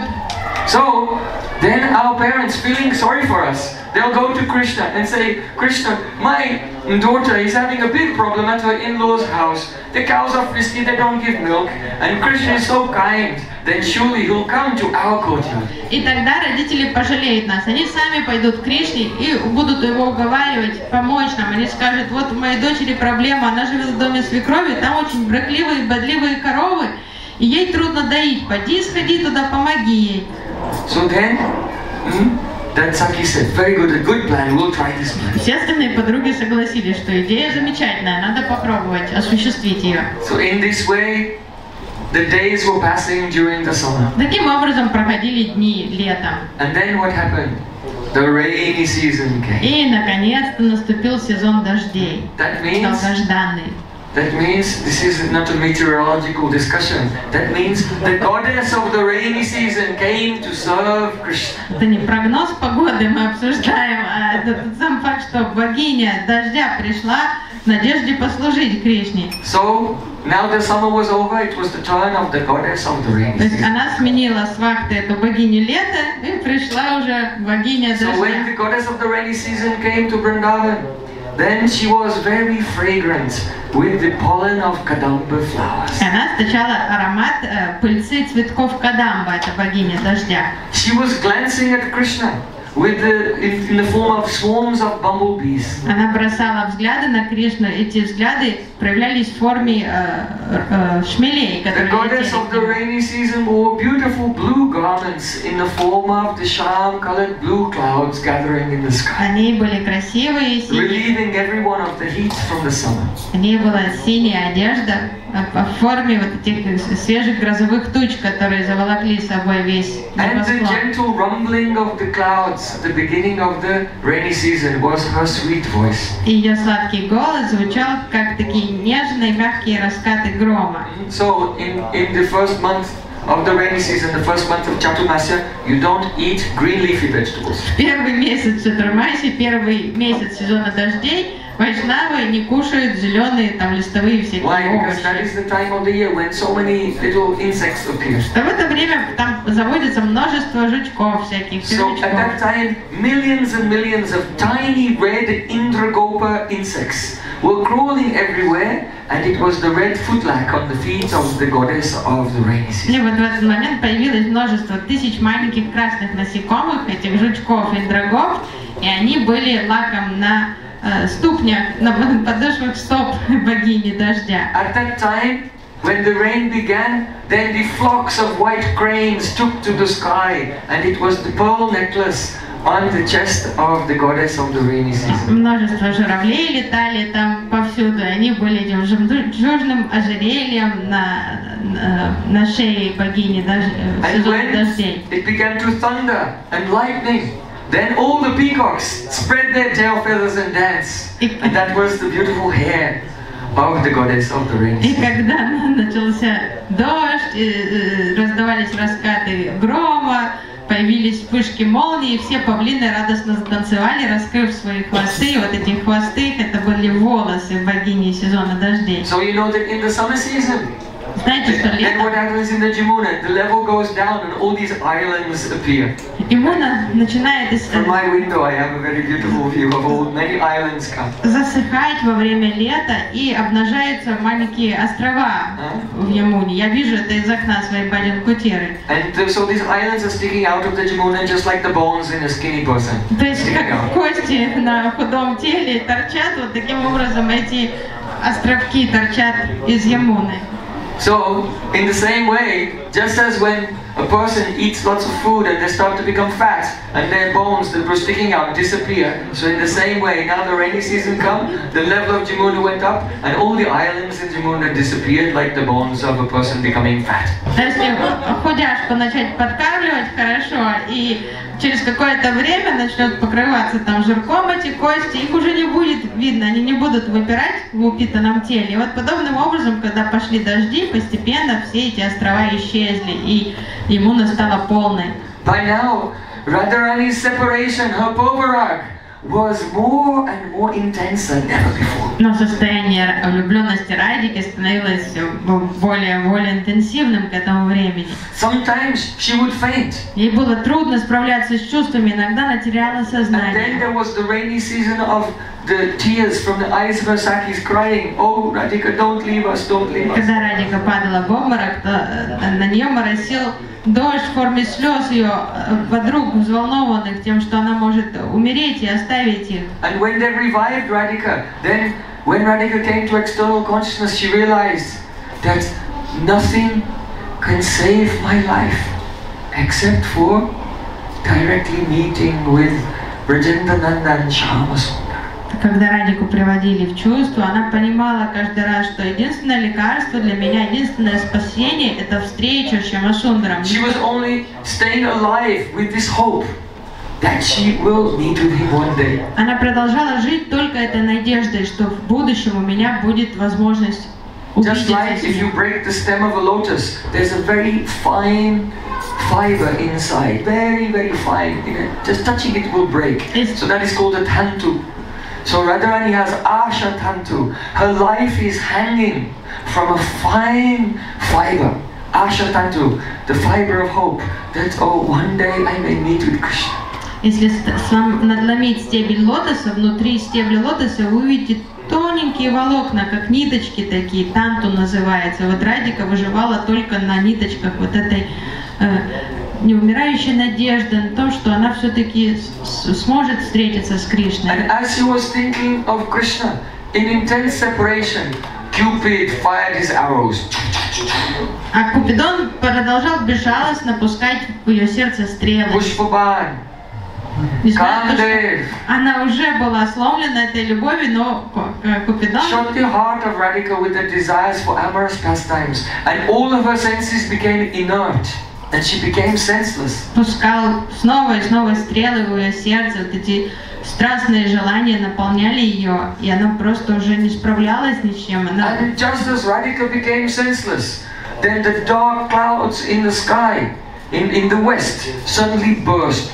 So, then our parents, feeling sorry for us, they'll go to Krishna and say, Krishna, my daughter is having a big problem at her in-laws' house. The cows are frisky, they don't give milk, and Krishna is so kind. Then surely he'll come to our courtyard. И тогда родители пожалеют нас. Они сами пойдут к Кришне и будут его уговаривать, помочь нам. Они скажут, вот у моей дочери проблема, она живет в доме свекрови, там очень брыкливые, бодливые коровы, и ей трудно доить. Пойди, сходи туда, помоги ей. So then, hmm, that Sakhi said, very good, a good plan, we'll try this plan. Все остальные подруги согласились, что идея замечательная, надо попробовать осуществить ее. So in this way, the days were passing during the summer. Таким образом проходили дни летом. And then what happened? The rainy season came. И, наконец-то, наступил сезон дождей. That means, Долгожданный. that means this is not a meteorological discussion. That means the goddess of the rainy season came to serve Krishna. Это не прогноз погоды мы обсуждаем, а это тот сам факт, что богиня дождя пришла в надежде послужить Кришне. So now the summer was over, it was the turn of the goddess of the rainy То есть season. она сменила с вахты эту богиню лета, и пришла уже богиня So when дождя. the goddess of the rainy season came to Vrindavan, then she was very fragrant with the pollen of Kadamba flowers. Она встречала аромат э, пыльцы цветков кадамба, это богиня дождя. She was glancing at Krishna with the, in, in the form of swarms of bumblebees. Она бросала взгляды на Кришну, эти взгляды проявлялись в форме э, э, шмелей, The которые goddess of the летели. rainy season wore beautiful blue garments in the form of the sham-colored blue clouds gathering in the sky, Они были красивые, синие. relieving everyone of the heat from the summer. У нее была синяя одежда э, в форме вот этих свежих грозовых туч, которые заволокли с собой весь And the небосклон. gentle rumbling of the clouds at the beginning of the rainy season was her sweet voice. И ее сладкий голос звучал, как такие нежные, мягкие раскаты грома. So in, in the first month of the rainy season, the first month of Chaturmasya, you don't eat green leafy vegetables. Первый месяц Чатурмаси, первый месяц сезона дождей, вайшнавы не кушают зеленые там листовые всякие Why? Because that овощи. is the time of the year when so many little insects appear. А в это время там заводится множество жучков всяких, So at that червячков. time, millions and millions of tiny red Indragopa insects were crawling everywhere, and it was the red footlac on the feet of the goddess of the rainy И season. вот в этот момент появилось множество тысяч маленьких красных насекомых, этих жучков и драгов, и они были лаком на э, ступнях, на подошвах стоп богини дождя. At that time, when the rain began, then the flocks of white cranes took to the sky, and it was the pearl necklace on the chest of the goddess of the rainy season. Множество журавлей летали там повсюду, и они были этим жемчужным ожерельем на, на, на шее богини дож... в And сезон when дождей. it began to thunder and lightning, then all the peacocks spread their tail feathers and dance. And that was the beautiful hair of the goddess of the rainy И season. когда начался дождь, и, э, раздавались раскаты грома, появились вспышки молнии, и все павлины радостно танцевали, раскрыв свои хвосты. И вот эти хвосты, это были волосы богини сезона дождей. So you know that in the summer season, Знаете, что then what летом happens in the Jamuna, the level goes down and all these islands appear. Имуна начинает ис- From my window I have a very beautiful view of all many islands come. засыхать во время лета, и обнажаются маленькие острова в Ямуне. Я вижу это из окна своей бадин-кутеры. And th- so these islands are sticking out of the Jamuna just like the bones in a skinny person. То есть Sticking как out. кости на худом теле торчат, вот таким образом эти островки торчат из Ямуны. So, in the same way, just as when a person eats lots of food and they start to become fat and their bones that were sticking out disappear, so in the same way, now the rainy season come, the level of Jamuna went up and all the islands in Jamuna disappeared like the bones of a person becoming fat. Если худяшку начать подкармливать хорошо, и через какое-то время начнет покрываться там жирком эти кости, их уже не будет видно, они не будут выпирать в упитанном теле. И вот подобным образом, когда пошли дожди, постепенно все эти острова исчезли, и Ямуна стала полной. By now, Radharani's separation, her povarag, was more and more intense than ever before. Но состояние влюбленности Радики становилось все более и более интенсивным к этому времени. Sometimes she would faint. Ей было трудно справляться с чувствами, иногда она теряла And then сознание. there was the rainy season of the tears from the eyes of her Sakis crying, "Oh Radhika, don't leave us, don't leave us." Когда Радика падала в обморок, то э, на нее моросил дождь в форме слез ее э, подруг, взволнованных тем, что она может умереть и оставить их. And when they revived Radhika, then when Radhika came to external consciousness, she realized that nothing can save my life except for directly meeting with Brajendananda and Shyamasundar. Когда Радику приводили в чувство, она понимала каждый раз, что единственное лекарство для меня, единственное спасение — это встреча с Шьямасундаром. She was only staying alive with this hope that she will meet with him one day. Она продолжала жить только этой надеждой, что в будущем у меня будет возможность Just увидеться like с if you ним. break the stem of a lotus, there's a very fine fiber inside, very, very fine. You know, just touching it will break. Yes. So that is called a tantu. So Radharani has Asha Tantu. Her life is hanging from a fine fiber. Asha Tantu, the fiber of hope. That, oh, one day I may meet with Krishna. Если ст- слом- надломить стебель лотоса, внутри стебля лотоса вы увидите тоненькие волокна, как ниточки такие, танту называется. Вот Радика выживала только на ниточках вот этой э, неумирающей надежды на то, что она все-таки сможет встретиться с Кришной. And as she was thinking of Krishna, in intense separation, Cupid fired his arrows. А Купидон продолжал безжалостно пускать в ее сердце стрелы. Pushpaban, Несмотря на то, что Kamdev, она уже была сломлена этой любовью, но э, Купидон shot the heart of Radhika with the desires for amorous pastimes, and all of her senses became inert, and she became senseless. пускал снова и снова стрелы в ее сердце. Вот эти страстные желания наполняли ее, и она просто уже не справлялась ни с чем. Она And just as Radhika became senseless, then the dark clouds in the sky, in, in the west, suddenly burst.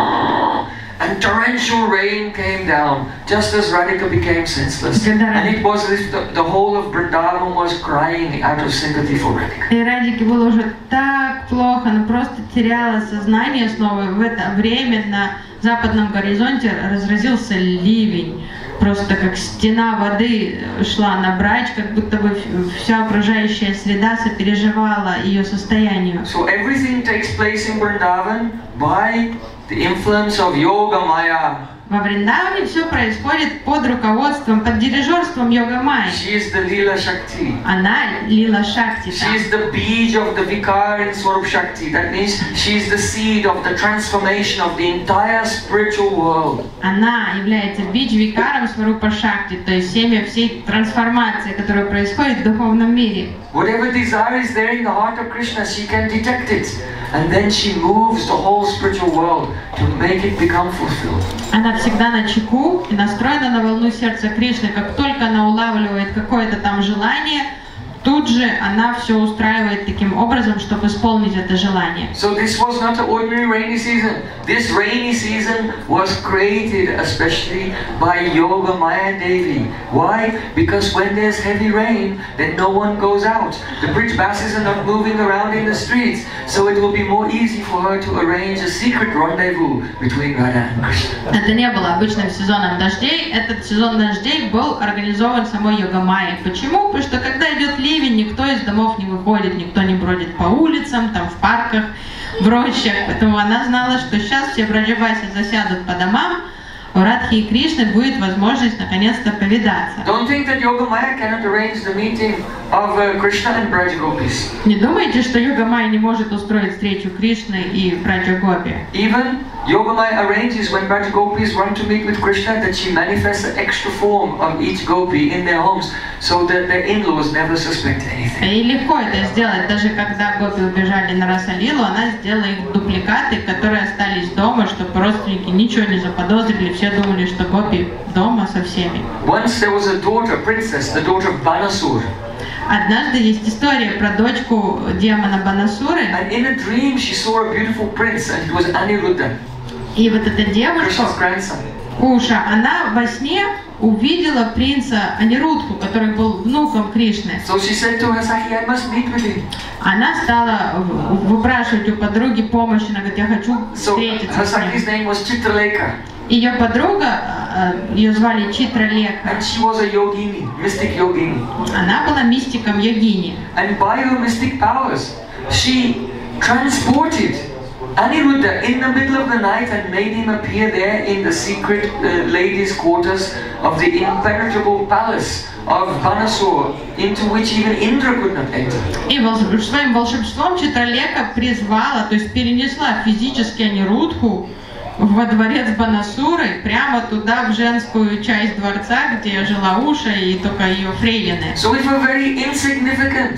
And torrential rain came down, just as Radhika became senseless. And it was as if the, the whole of Vrindavan was crying out of sympathy for Radhika. И Радике было уже так плохо, она просто теряла сознание снова. В это время на западном горизонте разразился ливень. Просто как стена воды шла на Брач, как будто бы вся окружающая среда сопереживала ее состоянию. So everything takes place in Vrindavan by the influence of Yoga Maya. Во Вриндаване все происходит под руководством, под дирижерством Йога Майи. She is the Lila Shakti. Она Лила Шакти. She is the beej of the Vikar in Swarup Shakti. That means she is the seed of the transformation of the entire spiritual world. Она является бидж-викаром Сварупа Шакти, то есть семя всей трансформации, которая происходит в духовном мире. Whatever desire is there in the heart of Krishna, she can detect it. And then she moves the whole spiritual world to make it become fulfilled. Она всегда на чеку и настроена на волну сердца Кришны. Как только она улавливает какое-то там желание, тут же она все устраивает таким образом, чтобы исполнить это желание. So this was not an ordinary rainy season. This rainy season was created especially by Yoga Maya Devi. Why? Because when there's heavy rain, then no one goes out. The bridge buses are not moving around in the streets, so it will be more easy for her to arrange a secret rendezvous between Radha and Krishna. Это не было обычным сезоном дождей. Этот сезон дождей был организован самой Йога Майей. Почему? Потому что когда идет ливень, никто из домов не выходит, никто не бродит по улицам, там в парках, в рощах. Поэтому она знала, что сейчас все браджабаси засядут по домам, у Радхи и Кришны будет возможность наконец-то повидаться. Don't think that Yoga Maya cannot arrange the meeting of uh, Krishna and Braja Gopis. Не думайте, что Йога Майя не может устроить встречу Кришны и Браджа Гопи. Even Yoga Maya arranges when Braja Gopis want to meet with Krishna that she manifests an extra form of each gopi in their homes so that their in-laws never suspect anything. И легко это сделать, даже когда гопи убежали на Расалилу, она сделала их дубликаты, которые остались дома, чтобы родственники ничего не заподозрили, все думали, что гопи дома со всеми. Once there was a daughter, princess, the daughter of Banasur. Однажды есть история про дочку демона Банасуры. And in a dream she saw a beautiful prince and it was Aniruddha, И вот эта девушка, Krishna's grandson. Уша, она во сне увидела принца Анирудху, который был внуком Кришны. So she said to her Sakhi, I must meet with him. Она стала выпрашивать у подруги помощи, она говорит, я хочу So встретиться her с ним. Sakhi's name was Chitralekha. Ее подруга, ее звали Читралекха, And she was a yogini, mystic yogini. она была мистиком йогини. And by her mystic powers, she transported Aniruddha in the middle of the night and made him appear there in the secret uh, ladies' quarters of the impenetrable palace of Banasur, into which even Indra could not enter. И волш- своим волшебством Читралекха призвала, то есть перенесла физически Анирудху во дворец Банасуры, прямо туда, в женскую часть дворца, где жила Уша и только ее фрейлины. So if a very insignificant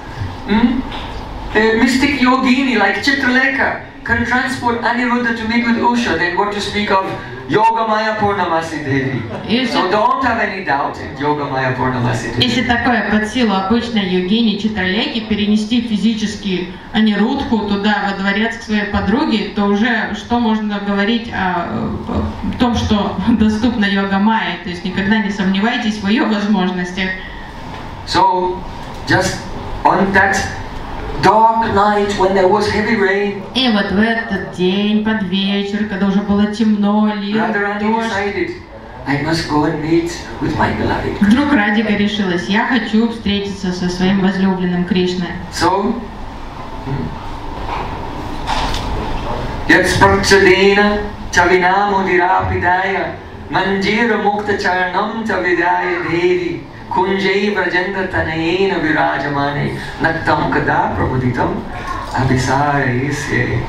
hmm, uh, mystic yogini like Chitralekha can transport Aniruddha to meet with Usha, then what to speak of Yoga Maya Purnamasi Devi. Если, So don't have any doubt in Yoga Maya Purnamasi Devi. если такое под силу обычной йогини Читралекхи перенести физически Анирудху туда, во дворец к своей подруге, то уже что можно говорить о, о том, что доступно Йога Майе, то есть никогда не сомневайтесь в ее возможностях. So just on that dark night when there was heavy rain, И вот в этот день, под вечер, когда уже было темно, лил Radharani дождь, decided, I must go and meet with my beloved. вдруг Радика решилась, я хочу встретиться со своим возлюбленным Кришной. So, Yatspratchadena Chavinamudiraapidaya Manjira Mukta Charanam Chavidaya Devi Kunjai Vrajendra Tanayena Virajamane Nattam Kada Prabhuditam Abhisarayasya.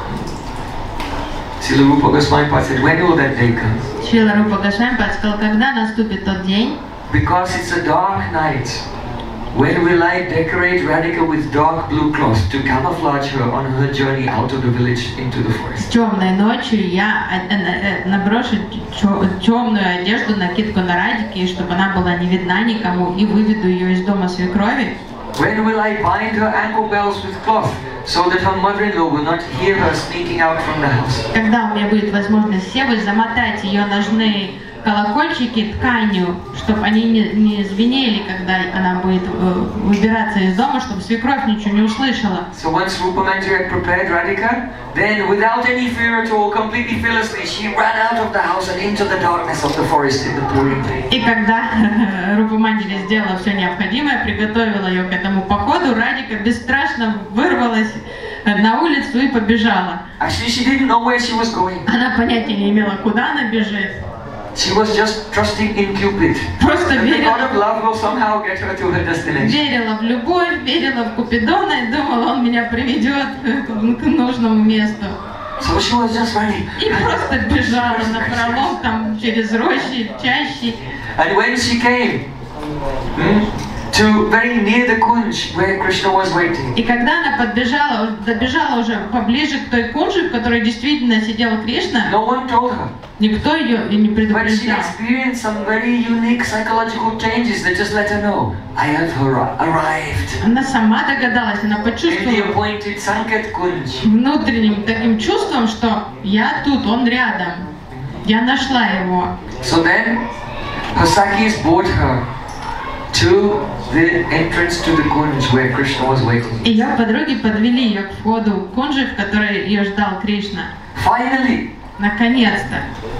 Srila Rupa Goswami Pad said, when will that day come? Шрила Рупа Госвами сказал, когда наступит тот день, Because it's a dark night. When will I decorate Radhika with dark blue cloth to camouflage her on her journey out of the village into the forest? темной ночью я э, э, э, наброшу темную одежду, накидку на Радике, чтобы она была не видна никому, и выведу ее из дома свекрови. When will I bind her ankle bells with cloth, so that her mother-in-law will not hear her sneaking out from the house? Когда у меня будет возможность Севы замотать ее ножные колокольчики тканью, чтобы они не, не звенели, когда она будет э, выбираться из дома, чтобы свекровь ничего не услышала. So once Rupamanjari had prepared Radhika, then without any fear at all, completely fearlessly, she ran out of the house and into the darkness of the forest in the pouring rain. И когда Рупаманджари сделала все необходимое, приготовила ее к этому походу, Радика бесстрашно вырвалась на улицу и побежала. Actually, she didn't know where she was going. Она понятия не имела, куда она бежит. She was just trusting in Cupid. Просто That the верила, god of love will somehow get her to her destination. верила в любовь, верила в Купидона и думала, он меня приведет к нужному месту. So she was just running. И просто бежала напролом там через рощи, чащи. And when she came hmm, to very near the Kunj where Krishna was waiting, И когда она подбежала, добежала уже поближе к той кунже, в которой действительно сидел Кришна, no one told her. никто ее и не But she предупреждал. experienced some very unique psychological changes that just let her know, I have ar- arrived Она сама догадалась, она in the почувствовала appointed Sanket Kunj. внутренним таким чувством, что я тут, он рядом. Я нашла его. So then, her Sakhis brought her to the entrance to the Kunj where Krishna was waiting. Ее подруги подвели ее к входу кунжи, в которой ее ждал Кришна. Finally, Наконец-то.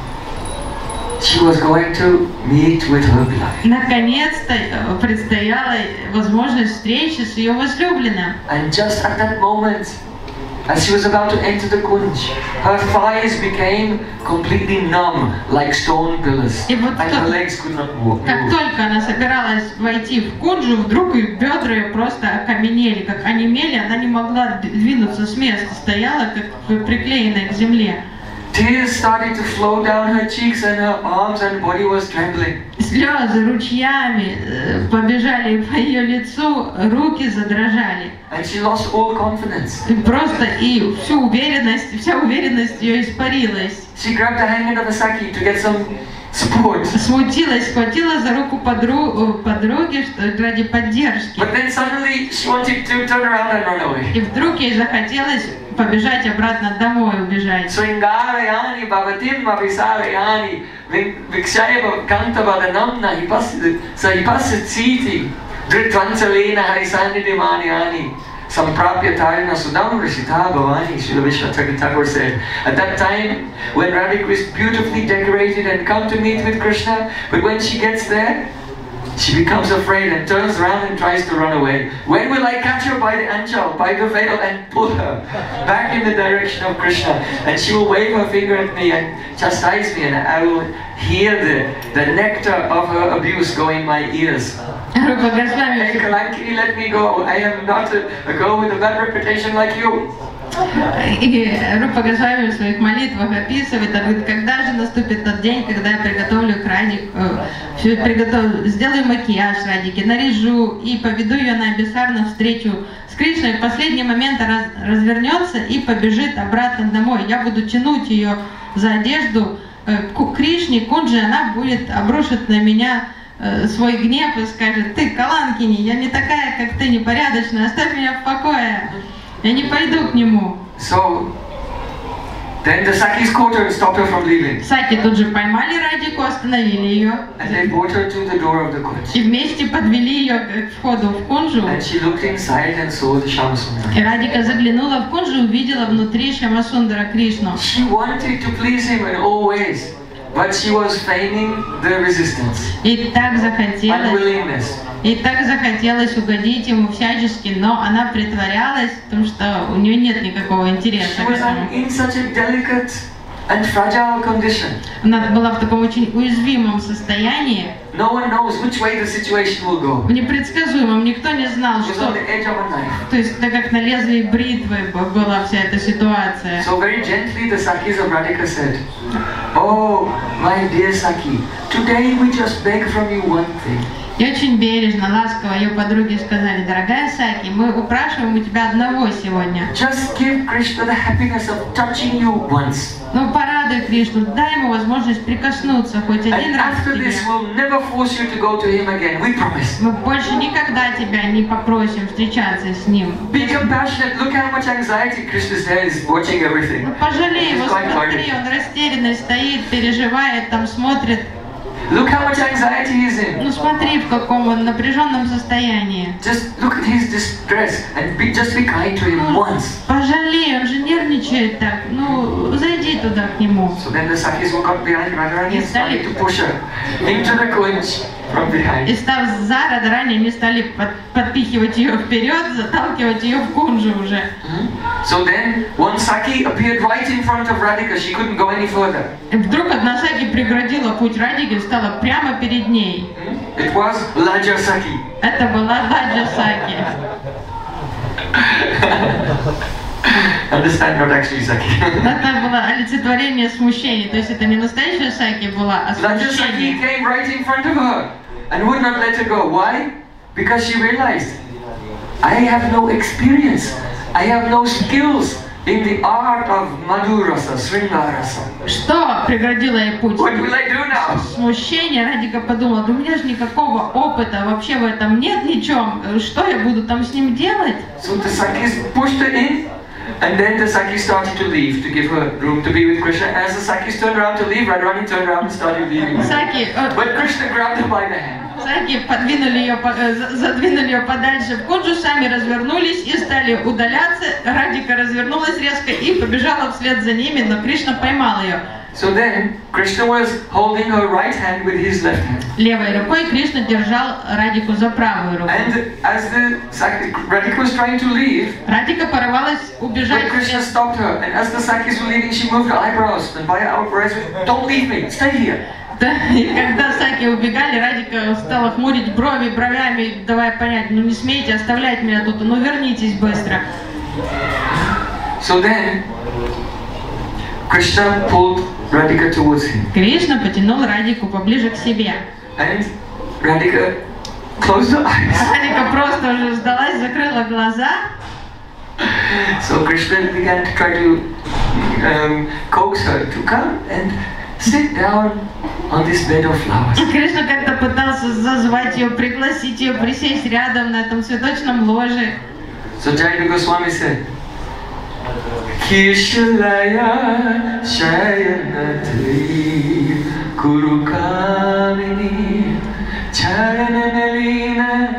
she was going to meet with her beloved. Наконец-то э, предстояла возможность встречи с ее возлюбленным. And just at that moment, as she was about to enter the Kunj, her thighs became completely numb, like stone pillars, И вот and как- her legs could not walk. Как только она собиралась войти в кунжу, вдруг и бедра ее просто окаменели, как онемели, она не могла двинуться с места, стояла как приклеенная к земле. Tears started to flow down her cheeks and her arms and body was trembling. Слезы ручьями э, побежали по ее лицу, руки задрожали. And she lost all confidence. И просто и всю уверенность, вся уверенность ее испарилась. She grabbed the hand of a Saki to get some support. Смутилась, схватила за руку подру- подруги что, ради поддержки. But then suddenly she wanted to turn around and run away. И вдруг ей захотелось побежать обратно домой, убежать. Sringarayani bhavatim avisalayani vikshaya kanta vadanamna sahipasit siti dritvansalena harisanidimaniani samprapya tarina sudam rishita bhavani. Srila Vishwanath Thakur said, at that time when Radhika is beautifully decorated and come to meet with Krishna, but when she gets there, she becomes afraid and turns around and tries to run away. When will I catch her by the anchal, by the veil, and pull her back in the direction of Krishna? And she will wave her finger at me and chastise me, and I will hear the, the nectar of her abuse go in my ears. Рупа Госвами Hey Kalankini, let me go. I am not a, a girl with a bad reputation like you. И Рупа Госвами в своих молитвах описывает, он говорит, когда же наступит тот день, когда я приготовлю к Радике, э, все приготовлю, сделаю макияж Радике, наряжу и поведу ее на Абисар на встречу с Кришной. В последний момент раз, развернется и побежит обратно домой. Я буду тянуть ее за одежду э, к Кришне, Кунджи, она будет обрушить на меня э, свой гнев и скажет: ты, Каланкини, я не такая, как ты, непорядочная, оставь меня в покое. Я не пойду к нему. So then the Sakis caught her and stopped her from leaving. Саки тут же поймали Радику, остановили ее. And they brought her to the door of the Kunj. И вместе подвели ее к входу в кунжу. And she looked inside and saw the Shamasundara. И Радика заглянула в кунжу и увидела внутри Шьямасундара Кришну. She wanted to please him in all ways, but she was feigning the resistance, И так захотелось, unwillingness. и так захотелось угодить ему всячески, но она притворялась, потому что у нее нет никакого интереса She к was этому. in such a delicate and fragile condition. Она была в таком очень уязвимом состоянии, No one knows which way the situation will go. в непредсказуемом, никто не знал, She was on что... the edge of a knife. То есть, так как на лезвии бритвы б- была вся эта ситуация. So very gently the Sakis of Radhika said, "Oh, my dear Saki, today we just beg from you one thing. И очень бережно, ласково ее подруги сказали: дорогая Саки, мы упрашиваем у тебя одного сегодня. Just give Krishna the happiness of touching you once. Ну, порадуй радуй Кришну, дай ему возможность прикоснуться хоть And один раз к after тебе. this, we'll never force you to go to him again. We promise. Мы больше никогда тебя не попросим встречаться с ним. Be compassionate. Look how much anxiety Krishna's there is watching everything. Ну, пожалей его, He's quite смотри, worried. он растерянный стоит, переживает, там смотрит. Look how much anxiety he's in. Ну смотри, в каком он напряженном состоянии. Just look at his distress and be, just be kind to him once. Пожалей, он же нервничает так. Ну, зайди туда к нему. So then the Sakis will come behind Radharani and started to push her into the Kunj from И behind. став за Радхарани, они стали под- подпихивать ее вперед, заталкивать ее в кунжу уже. So then one Saki appeared right in front of Radhika. She couldn't go any further. И вдруг одна Саки преградила путь Радике и стала прямо перед ней. It was Laja Saki. Это была Ладжа Саки. Understand, not actually Saki. Это было олицетворение смущения. То есть это не настоящая Саки была, а Laja Saki смущение. came right in front of her and would not let her go. Why? Because she realized, I have no experience. I have no skills in the art of Madhurasa, Sringarasa. Что преградило ей путь? What will I do now? Смущение. Радика подумала, да у меня же никакого опыта вообще в этом нет ничем. Что я буду там с ним делать? So the Sakis pushed her in, and then the Sakis started to leave to give her room to be with Krishna. As the Sakis turned around to leave, Radharani turned around and started leaving. Саки, э, But Krishna grabbed her by the hand. Саки подвинули ее, по- э, за- задвинули ее подальше в кунджу, сами развернулись и стали удаляться. Радика развернулась резко и побежала вслед за ними, но Кришна поймал ее. So then Krishna was holding her right hand with his left hand. Левой рукой Кришна держал Радику за правую руку. And as the Saki, Radhika was trying to leave, Радика порывалась убежать but Krishna вслед. stopped her. And as the Sakis were leaving, she moved her eyebrows. And by her eyebrows, don't leave me, stay here. Да, и когда Саки убегали, Радика стала хмурить брови бровями, давая понять, ну не смейте оставлять меня тут, ну вернитесь быстро. So then Krishna pulled Radhika towards him. Кришна потянул Радику поближе к себе. And Radhika closed her eyes. Радика просто уже сдалась, закрыла глаза. So Krishna began to try to um, coax her to come and sit down on this bed of flowers. Кришна как-то пытался зазвать ее, пригласить ее, присесть рядом на этом цветочном ложе. So Jayadeva Goswami said, Kishalaya Shayanatri Kurukamini Charanalina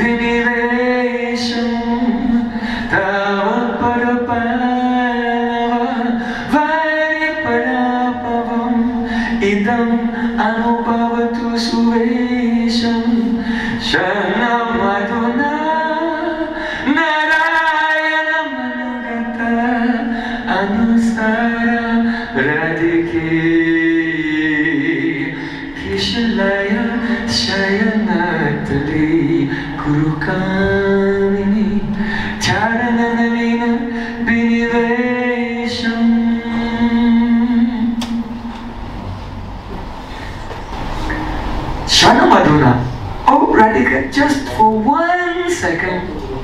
Vinivesham Tava Parapanava Variparapavam Idam Anubhavatu Suvesham Shanam Aduna Narayanam Anugata Anusara Radhike Kishalaya Shayanatari Kurukamini Charanalina Binivesham. Shana Madhura. Oh, Radhika, just for one second,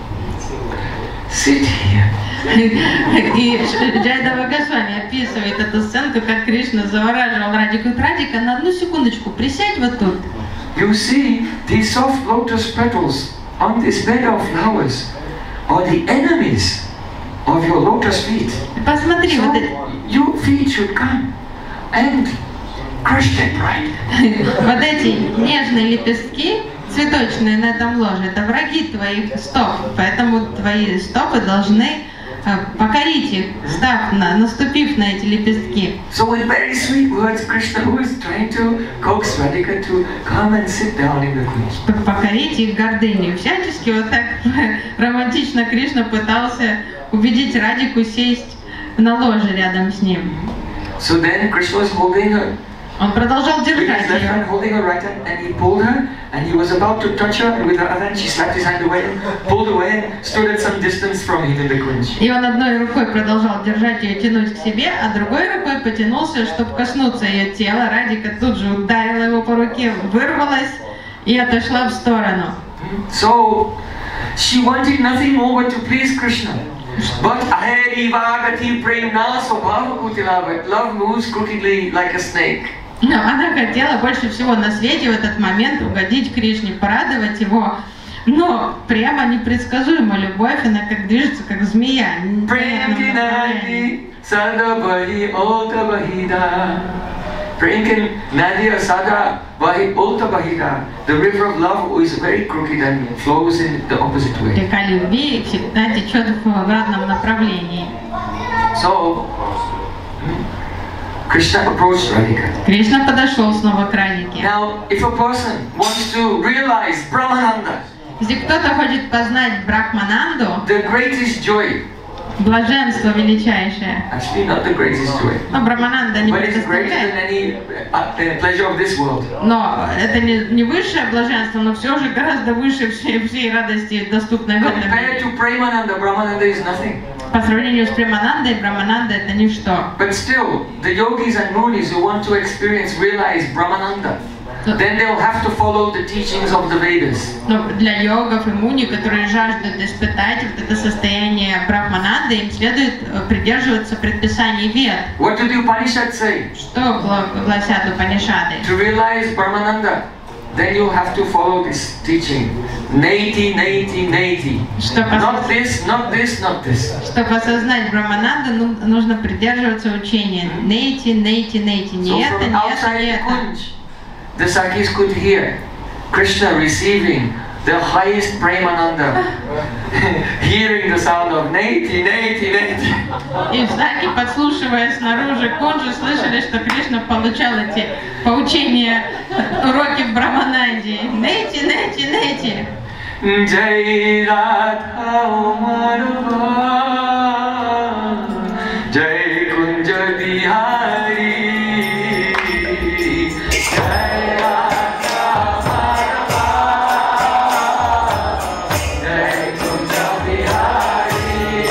sit here. И Джайадева Госвами описывает эту сценку, как Кришна завораживал Радику. Радика, на одну секундочку, присядь вот тут. You see, these soft lotus petals on this bed of flowers are the enemies of your lotus feet. Посмотри, So вот эти, your feet should come and crush them, right? вот эти нежные лепестки, цветочные на этом ложе, это враги твоих стоп, поэтому твои стопы должны э, покорить их, став на, наступив на эти лепестки. So with very sweet words, Krishna was trying to coax Radhika to come and sit down in the Kunj. Чтобы покорить их гордыню. Всячески вот так романтично Кришна пытался убедить Радику сесть на ложе рядом с ним. So then Krishna was holding her Он продолжал with his держать left hand, ее. holding her right hand, and he pulled her, and he was about to touch her, and with her other hand, she slapped his hand away, and pulled away, and stood at some distance from him in the Kunj. И он одной рукой продолжал держать ее, тянуть к себе, а другой рукой потянулся, чтобы коснуться ее тела. Радика тут же ударила его по руке, вырвалась и отошла в сторону. So she wanted nothing more but to please Krishna. But aheri vagati premna swabhava kutila, but love moves crookedly like a snake. Но она хотела больше всего на свете в этот момент угодить Кришне, порадовать его. Но прямо непредсказуема любовь, она как движется, как змея. Prem ki nadi sada bahi ulta bahida. Prem ki nadi sada bahi ulta bahida. The river of love is very crooked and flows in the opposite way. Река любви всегда течет в обратном направлении. So, Krishna approached Radhika. Кришна подошел снова к Радике. Now, if a person wants to realize Brahmananda, Если кто-то хочет познать Брахмананду, the greatest joy, блаженство величайшее, actually not the greatest joy, но Брахмананда не but it's greater than предоставляет. any uh, uh, pleasure of this world. Но это не, не высшее блаженство, но все же гораздо выше всей, всей радости, доступной в этом Compared мире. to Premananda, Brahmananda is nothing. По сравнению с Преманандой, Брахмананда это ничто. But still, the yogis and munis who want to experience, realize Brahmananda, then they'll have to follow the teachings of the Vedas. Но для йогов и муни, которые жаждут испытать вот это состояние Брахмананды, им следует придерживаться предписаний Вед. What do the Upanishads say? Что гла- гласят Упанишады? To realize Brahmananda, then you'll have to follow this teaching. Naiti, naiti, naiti. Что Not пос- this, not this, not this. Чтобы осознать Брахмананду, ну- нужно придерживаться учения. Нейти, нейти, нейти. So Не это, from не это, outside не the это. Kunj, the Sakis could hear Krishna receiving the highest Premananda, hearing the sound of naiti, naiti, naiti. И всаки, подслушивая снаружи Кунджи, слышали, что Кришна получал эти поучения, уроки в Брахмананде. Нейти, нейти, нейти. Jai Radha Marva, Jai Kunja Bihari, Jai Radha Marva, Jai Kunja Bihari,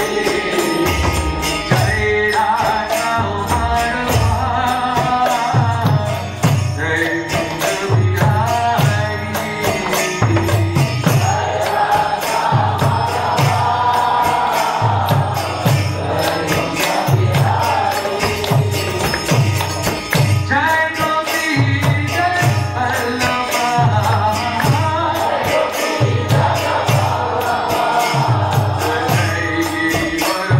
Jai Radha Marva, Jai Kunja Bihari. Jai Gopi, Jai Vallabha, Jai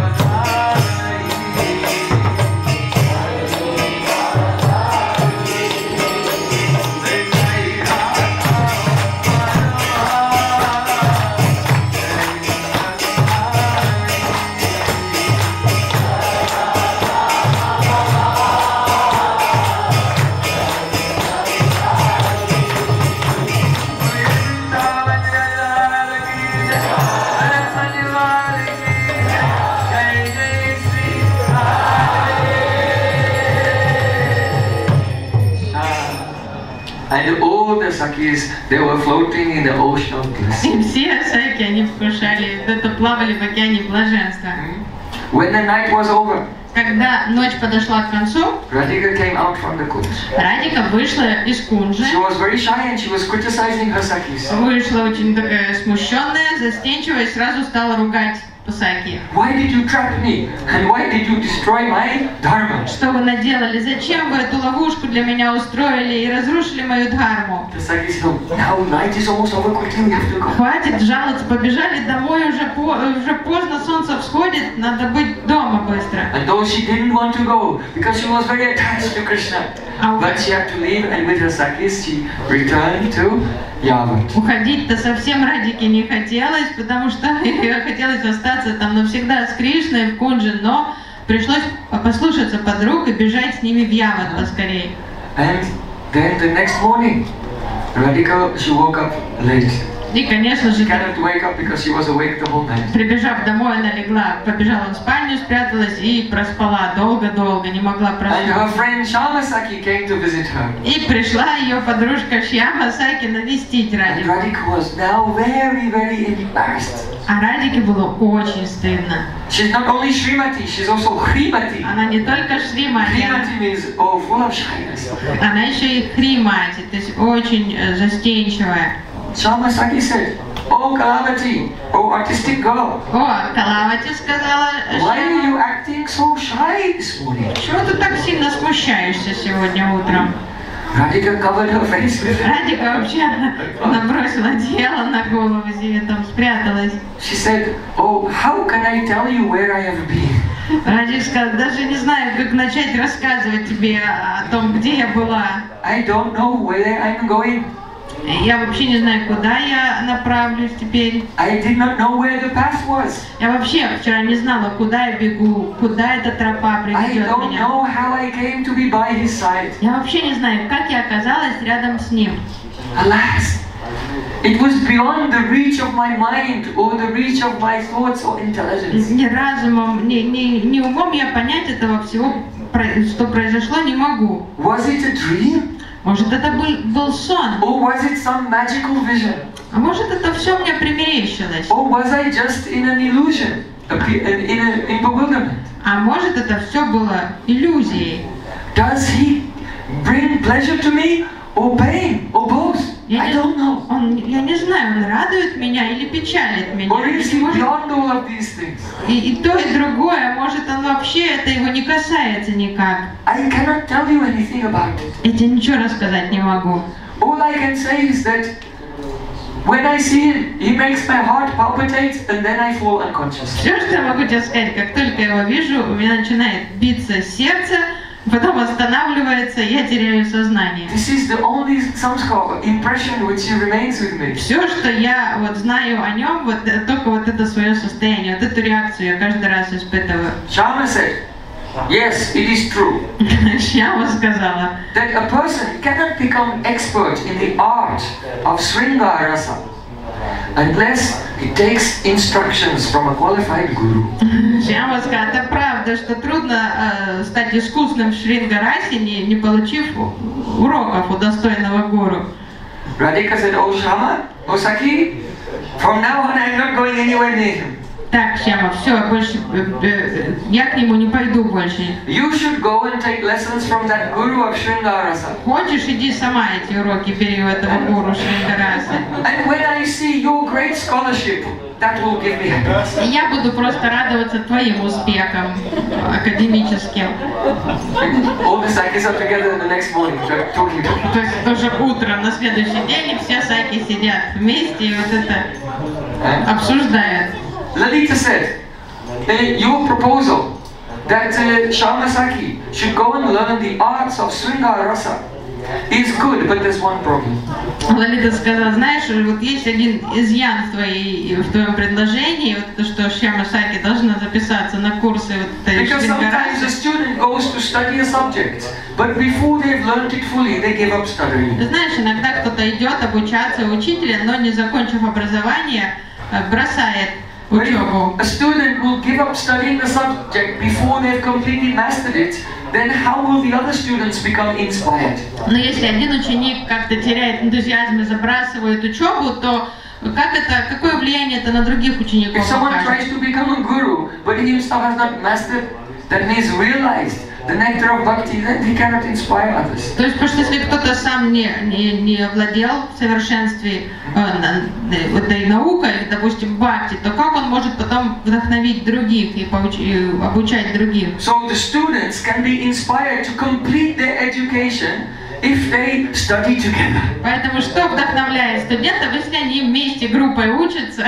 And all the Sakis, they were floating in the ocean of bliss. И все всякие, они вкушали, это плавали в океане блаженства. When the night was over, Когда ночь подошла к концу, Radhika came out from the Kunj. Радика вышла из Кунджи. She was very shy and she was criticizing her Sakis. Вышла очень такая смущенная, застенчивая, и сразу стала ругать Пусаки. Why did you trap me? And why did you destroy my dharma? Что вы наделали? Зачем вы эту ловушку для меня устроили и разрушили мою дхарму? The Sakis said, now night is almost over, quickly we have to go. Хватит жаловаться, побежали домой, уже, по, уже поздно, солнце всходит, надо быть дома быстро. And though she didn't want to go, because she was very attached to Krishna, but she had to leave, and with her Sakis she returned to Yavat. Уходить-то совсем Радике не хотелось, потому что ей хотелось остаться там навсегда с Кришной в Кунджи, но пришлось послушаться подруг и бежать с ними в Яват поскорее. And then the next morning, Radhika, she woke up late. И, конечно She же, cannot wake up because she was awake the whole night. прибежав домой, она легла, побежала в спальню, спряталась и проспала долго-долго, не могла And her проснуться. friend Shamasaki came to visit her. И пришла ее подружка Шьяма Саки навестить And Радику. Radhika was now very, very embarrassed. А Радике было очень стыдно. She's not only Srimati, she's also Hrimati. Она не только Шримати, она, Hrimati means oh, full of shyness. она еще и Хримати, то есть очень э, застенчивая. Shamasaki said, Oh, Kalavati, oh, artistic girl, О, Калавати сказала, why are Шьяма, you acting so shy this morning? чего ты так сильно смущаешься сегодня утром? Radhika covered her face with it. Радика вообще набросила одеяло на голову, себе там спряталась. She said, oh, how can I tell you where I have been? Радик сказал, даже не знаю, как начать рассказывать тебе о том, где я была. I don't know where I'm going. Я вообще не знаю, куда я направлюсь теперь. I did not know where the path was. Я вообще вчера не знала, куда я бегу, куда эта тропа I приведет don't меня. know how I came to be by his side. Я вообще не знаю, как я оказалась рядом с ним. Alas, it was beyond the reach of my mind or the reach of my thoughts or intelligence. Ни разумом, ни, ни, ни умом я понять этого всего, про- что произошло, не могу. Was it a dream? Может, это был, был сон, Or was it some magical vision? а может, это все мне примерещилось. Or was I just in an illusion, a pe- in, in, a, in bewilderment? А может, это все было иллюзией. Does he bring pleasure to me or pain or both? Я I не, don't know. он, я не знаю, он радует меня или печалит меня. Or is he Может, beyond all of these things? и, и то, и другое, может, он вообще, это его не касается никак. I cannot tell you anything about it. Я тебе ничего рассказать не могу. All I can say is that when I see him, he makes my heart palpitate and then I fall unconscious. Все, что я могу тебе сказать, как только я его вижу, у меня начинает биться сердце, потом останавливается, я теряю сознание. This is the only samskar impression which remains with me. Все, что я вот знаю о нем, вот э, только вот это свое состояние, вот эту реакцию я каждый раз испытываю. Shama said, yes, it is true Шьяма сказала, that a person cannot become expert in the art of Sringara rasa unless he takes instructions from a qualified guru. Шьяма сказала, это правда, что трудно э, стать искусным в Шрингарасе, не, не получив уроков у достойного гуру. Radhika said, oh Shama, oh Saki, from now on I'm not going anywhere near him. Так, Шьяма, все, больше, э, э, я к нему не пойду больше. You should go and take lessons from that guru of Sringara rasa. Хочешь, иди сама эти уроки бери у этого гуру Шрингараса. And when I see your great scholarship, that will give me happiness. И я буду просто радоваться твоим успехам академическим. All the Sakis are together the next morning, they're talking to me. То есть тоже утром на следующий день все саки сидят вместе и вот это обсуждают. Lalita said, uh, your proposal that uh, Shama Saki should go and learn the arts of Sringara rasa is good, but there's one problem. Лалита сказала, знаешь, вот есть один изъян в, твоей, в твоем предложении, вот то, что Шьяма Саки должна записаться на курсы вот этой Because sometimes a Шрингарасы. student goes to study a subject, but before they've learned it fully, they give up studying. Знаешь, иногда кто-то идет обучаться у учителя, но не закончив образование, э, бросает But if учебу. a student will give up studying the subject before they've completely mastered it, then how will the other students become inspired? Но если один ученик как-то теряет энтузиазм и забрасывает учебу, то как это, какое влияние это на других If учеников someone окажет? tries to become a guru, but he himself has not mastered, that means realized the nectar of bhakti, then he cannot inspire others. То есть, потому что если кто-то сам не, не, не овладел в совершенстве э, на- э, этой наукой, допустим, бхакти, то как он может потом вдохновить других и, поуч- и обучать других? So the students can be inspired to complete their education if they study together. Поэтому что вдохновляет студентов, если они вместе группой учатся,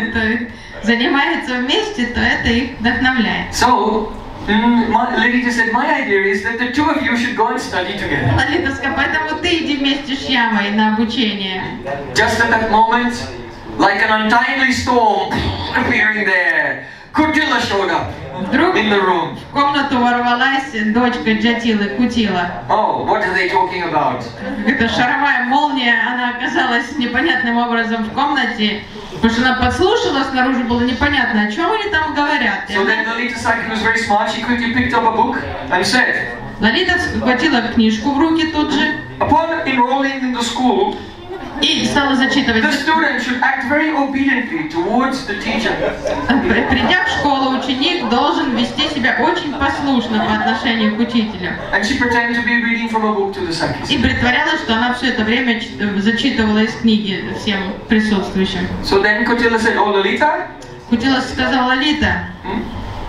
то занимаются вместе, то это их вдохновляет. So, mm, my, Lady just said, my idea is that the two of you should go and study together. Лалита сказала, поэтому ты иди вместе с Шьямой на обучение. Just at that moment, like an untimely storm appearing there, Kutila showed up Вдруг in the room. в комнату ворвалась дочка Джатилы, Кутила. Oh, what are they talking about? Эта шаровая молния, она оказалась непонятным образом в комнате, потому что она подслушала, снаружи было непонятно, о чем они там говорят. И So then она- Lalita Saki was very smart, she quickly picked up a book and said, Лолита схватила книжку в руки тут же, upon enrolling in the school, И стала зачитывать. The student should act very obediently towards the teacher. Придя в школу, ученик должен вести себя очень послушно по отношению к учителю. And she pretended to be reading from a book to the Sakis. И притворялась, что она все это время зачитывала из книги всем присутствующим. So then Kutila said, "Oh, Lalita." Кутила сказала: Лолита, Hmm?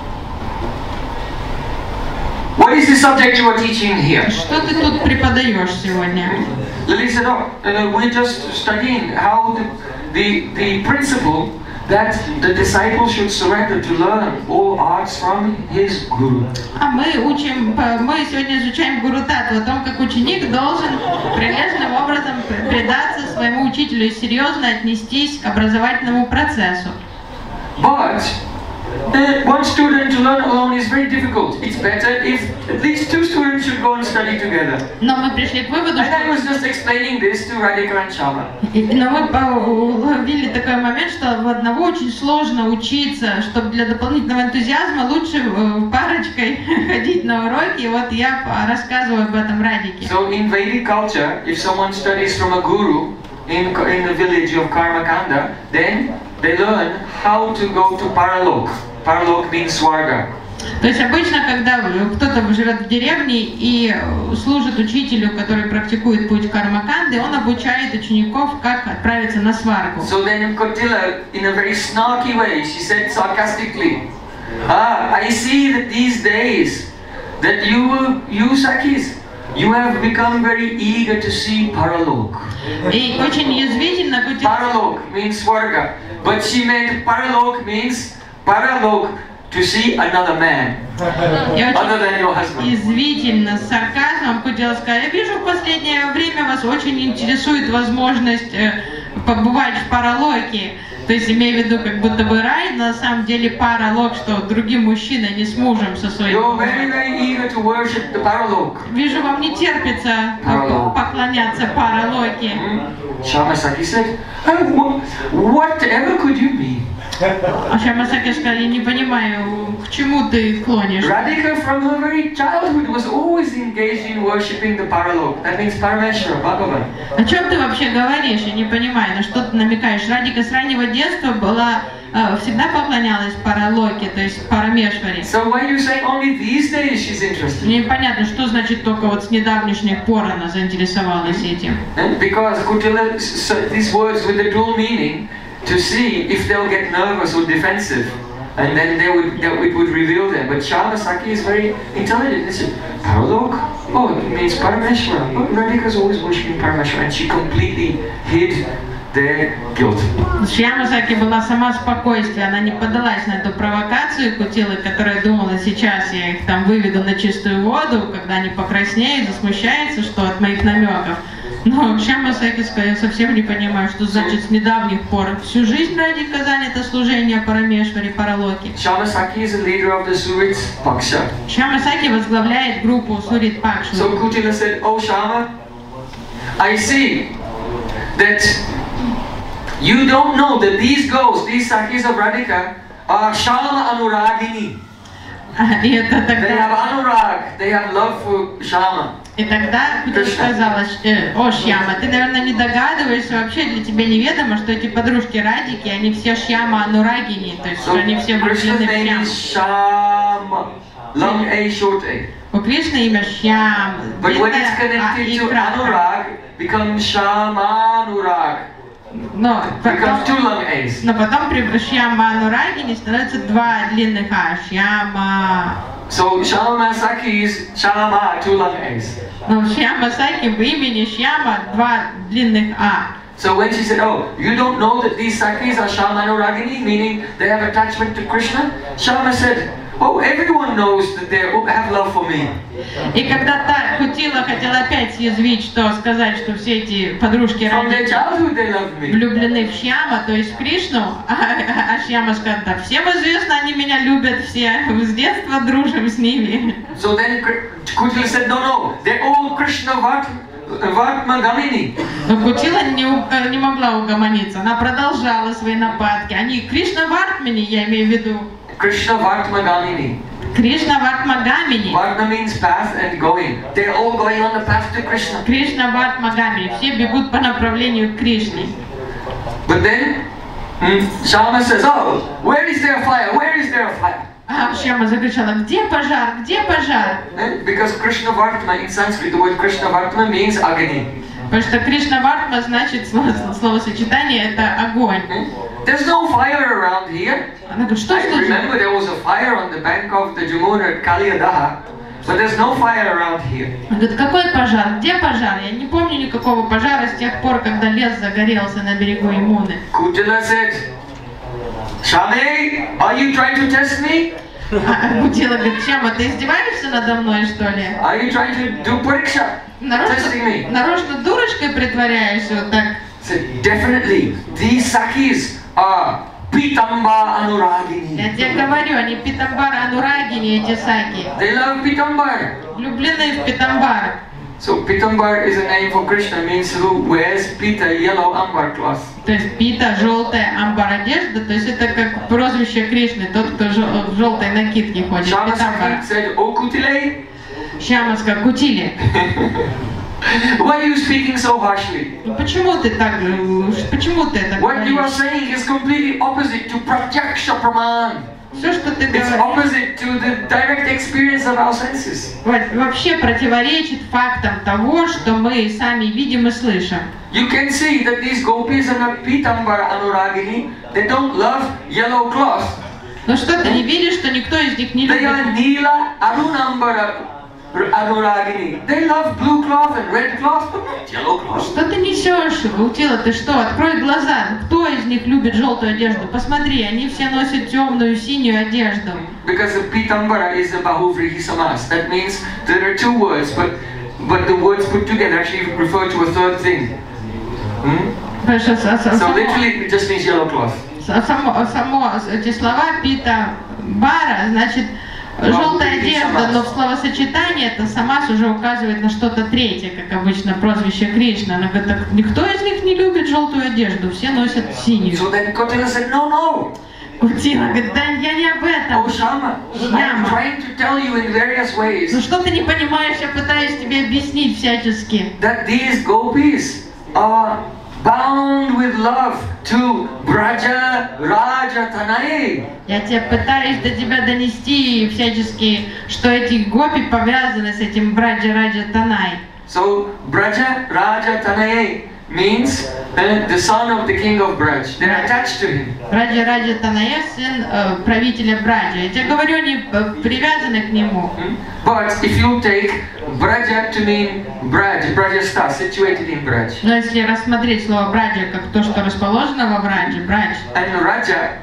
What is the subject you are teaching here? что ты тут преподаешь сегодня? Lily said, "Oh, uh, we're just studying how the, the the principle that the disciple should surrender to learn all arts from his guru." А мы учим, мы сегодня изучаем Гуру Татву, о том, как ученик должен прилежным образом предаться своему учителю и серьезно отнестись к образовательному процессу. But uh, one student to learn alone is very difficult. It's better if at least two students should go and study together. Но мы пришли к выводу, And I что... was just explaining this to Radhika and Shama. Но мы уловили такой момент, что в одного очень сложно учиться, чтобы для дополнительного энтузиазма лучше парочкой ходить на уроки. И вот я рассказываю об этом Радике. So in Vedic culture, if someone studies from a guru in in the village of Karmakanda, then they learn how to go to Paralok. Paralok means Swarga. То есть обычно, когда кто-то живет в деревне и служит учителю, который практикует путь Кармаканды, он обучает учеников, как отправиться на сваргу. So then Kotila, in a very snarky way, she said sarcastically, "Ah, I see that these days that you, you Sakis, you have become very eager to see Paralok." И очень язвительно Кутила... Paralok means Swarga, but she meant Paralok means Paralok to see another man other than your husband. Язвительно, с сарказмом Кутила сказала: я вижу, в последнее время вас очень интересует возможность э, побывать в Паралоке. То есть имея в виду как будто бы рай, но на самом деле Паралок, что другим мужчиной, не с мужем, со своим. You're very, very eager to worship the Paralok. Вижу, вам не терпится поклоняться Паралоке. Shama Saki said, "Oh, whatever could you mean?" А Шамасаки сказал: я не понимаю, к чему ты клонишь. Radhika from her very childhood was always engaged in worshipping the Paralok. That means Parameshwara, Bhagavan. О чем ты вообще говоришь? Я не понимаю, на что ты намекаешь. Радика с раннего детства была, э, всегда поклонялась Паралоке, то есть Парамешваре. So why you say only these days she's interested? Мне непонятно, что значит только вот с недавнешних пор она заинтересовалась этим. And because Kutila said these words with a dual meaning, to see if they'll get nervous or defensive, and then they would, that it would reveal them. But Shama Saki is very intelligent. They said, Paralok? Oh, it means Parameshwara. Oh, Radhika is always worshipping Parameshwara, and she completely hid their guilt. Шьямасаки была сама спокойствие, она не поддалась на эту провокацию Кутилы, которая думала: сейчас я их там выведу на чистую воду, когда они покраснеют, засмущаются, что от моих намеков. Но Шьямасаки сказала: я совсем не понимаю, что значит с недавних пор. Всю жизнь Радика занята служением Парамешваре, Паралоке. Shama Saki is the leader of the Surit Paksha. Шьямасаки возглавляет группу Сурит Пакшу. So Kutila said, "Oh Shama, I see that you don't know that these girls, these Sakis of Radhika, are Shama Anuragini. И это They тогда... have Anurag, they have love for Shama." И тогда Кутила сказала: э, о, Шьяма, ты, наверное, не догадываешься, вообще для тебя неведомо, что эти подружки Радики, они все Шьяма Анурагини, то есть So они все Krishna's влюблены в name Шьяму. is Shama, long A, short A. У Кришны имя Шьям, But when длинное it's А connected и to краткое. Anurag, becomes Shamanurag. Но Becomes two потом, long A's. но потом при Шьяма Анурагини становится два длинных А, Шьяма. So Shama Saki is Shama, two long A's. Но Шьяма Саки в имени Шьяма два длинных А. So when she said, "Oh, you don't know that these Sakis are Shamanuragini, meaning they have attachment to Krishna," Shama said, "Oh, everyone knows that they have love for me." И когда та Кутила хотела опять съязвить, что сказать, что все эти подружки From their Радики childhood they love me. влюблены в Шьяма, то есть в Кришну, а, а Шьяма сказал: да, всем известно, они меня любят все, с детства дружим с ними. So then Kutila said, "No, no, they're all Krishna Vat, Vatmagamini." Но Кутила не, у- не могла угомониться, она продолжала свои нападки. Они Кришна Вартмани, я имею в виду, Krishna Vatmagamini. Кришна Вартмагамини. Vartma means path and going. They're all going on the path to Krishna. Кришна Вартмагамини. Все бегут по направлению к Кришне. But then, hmm, Shama says, oh, where is there fire? Where is there fire? А Шьяма закричала: где пожар? Где пожар? Eh? Because Krishna Vartma in Sanskrit, the word Krishna Vartma means Agni. Потому что Кришна Вартма значит слово, словосочетание это огонь. Eh? There's no fire around here. Она говорит, что I случилось? remember there was a fire on the bank of the Jamuna at Kaliyadaha, but there's no fire around here. Она говорит, какой пожар? Где пожар? Я не помню никакого пожара с тех пор, когда лес загорелся на берегу Ямуны. Kutila said, Shame, are you trying to test me? А Кутила говорит, Шьяма, ты издеваешься надо мной, что ли? Are you trying to do pariksha? Testing me? Нарочно, нарочно дурочкой притворяешься вот так? Said, definitely, these Sakis are Pitamba Anuragini. Я тебе говорю, они Питамбара Анурагини, эти саки. They love Pitambar. Влюблены в Питамбар. So Pitambar is a name for Krishna, means who wears pita, yellow ambar cloth. То есть пита, желтая, амбар одежда, то есть это как прозвище Кришны, тот, кто в желтой накидке ходит. Shama Питамбар. Saki said, oh Kutile, Шьяма сказал, Кутили, why are you speaking so harshly? ну почему ты так, почему ты это What you are говоришь? saying is completely opposite to Pratyaksha Praman. Все, что ты It's говоришь, opposite to the direct experience of our senses. вообще противоречит фактам того, что мы сами видим и слышим. You can see that these gopis are not Pitambara Anuragini. They don't love yellow cloth. Но что ты не видишь, что никто из них не They are любит? Neela Arunambara Anuragini. They love blue cloth and red cloth, but not yellow cloth. Что ты несешь, Гутила, ты что? Открой глаза. Кто из них любит желтую одежду? Посмотри, они все носят темную, синюю одежду. Because the Pitambara is a Bahuvrihi Samas. That means there are two words, but but the words put together actually refer to a third thing. Hmm? Потому что со- со- So само- literally it just means yellow cloth. со- само, само эти слова пита бара, значит, желтая одежда, но в словосочетании это самас уже указывает на что-то третье, как обычно прозвище Кришна. Она говорит, так никто из них не любит желтую одежду, все носят синюю. So then Kotila said, no, no. Кутила говорит, да я не об этом. Oh Shama, I'm Shama. trying to tell you in various Ну ways что ты не понимаешь, я пытаюсь тебе объяснить всячески. that these gopis are bound with love to Braja Raja Tanaye. Я тебе пытаюсь до тебя донести всячески, что эти гопи повязаны с этим Браджа Раджа Танай. So Braja Raja Tanaye means uh, the son of the king of Braj. They're attached to him. Браджа Раджа Танай сын э, правителя Браджа. Я тебе говорю, они э, привязаны к нему. Hmm? But if you take Braja to mean Braj, Brajastha, situated in Braj, Но если рассмотреть слово Браджа как то, что расположено во Брадже, Брадж, and Raja,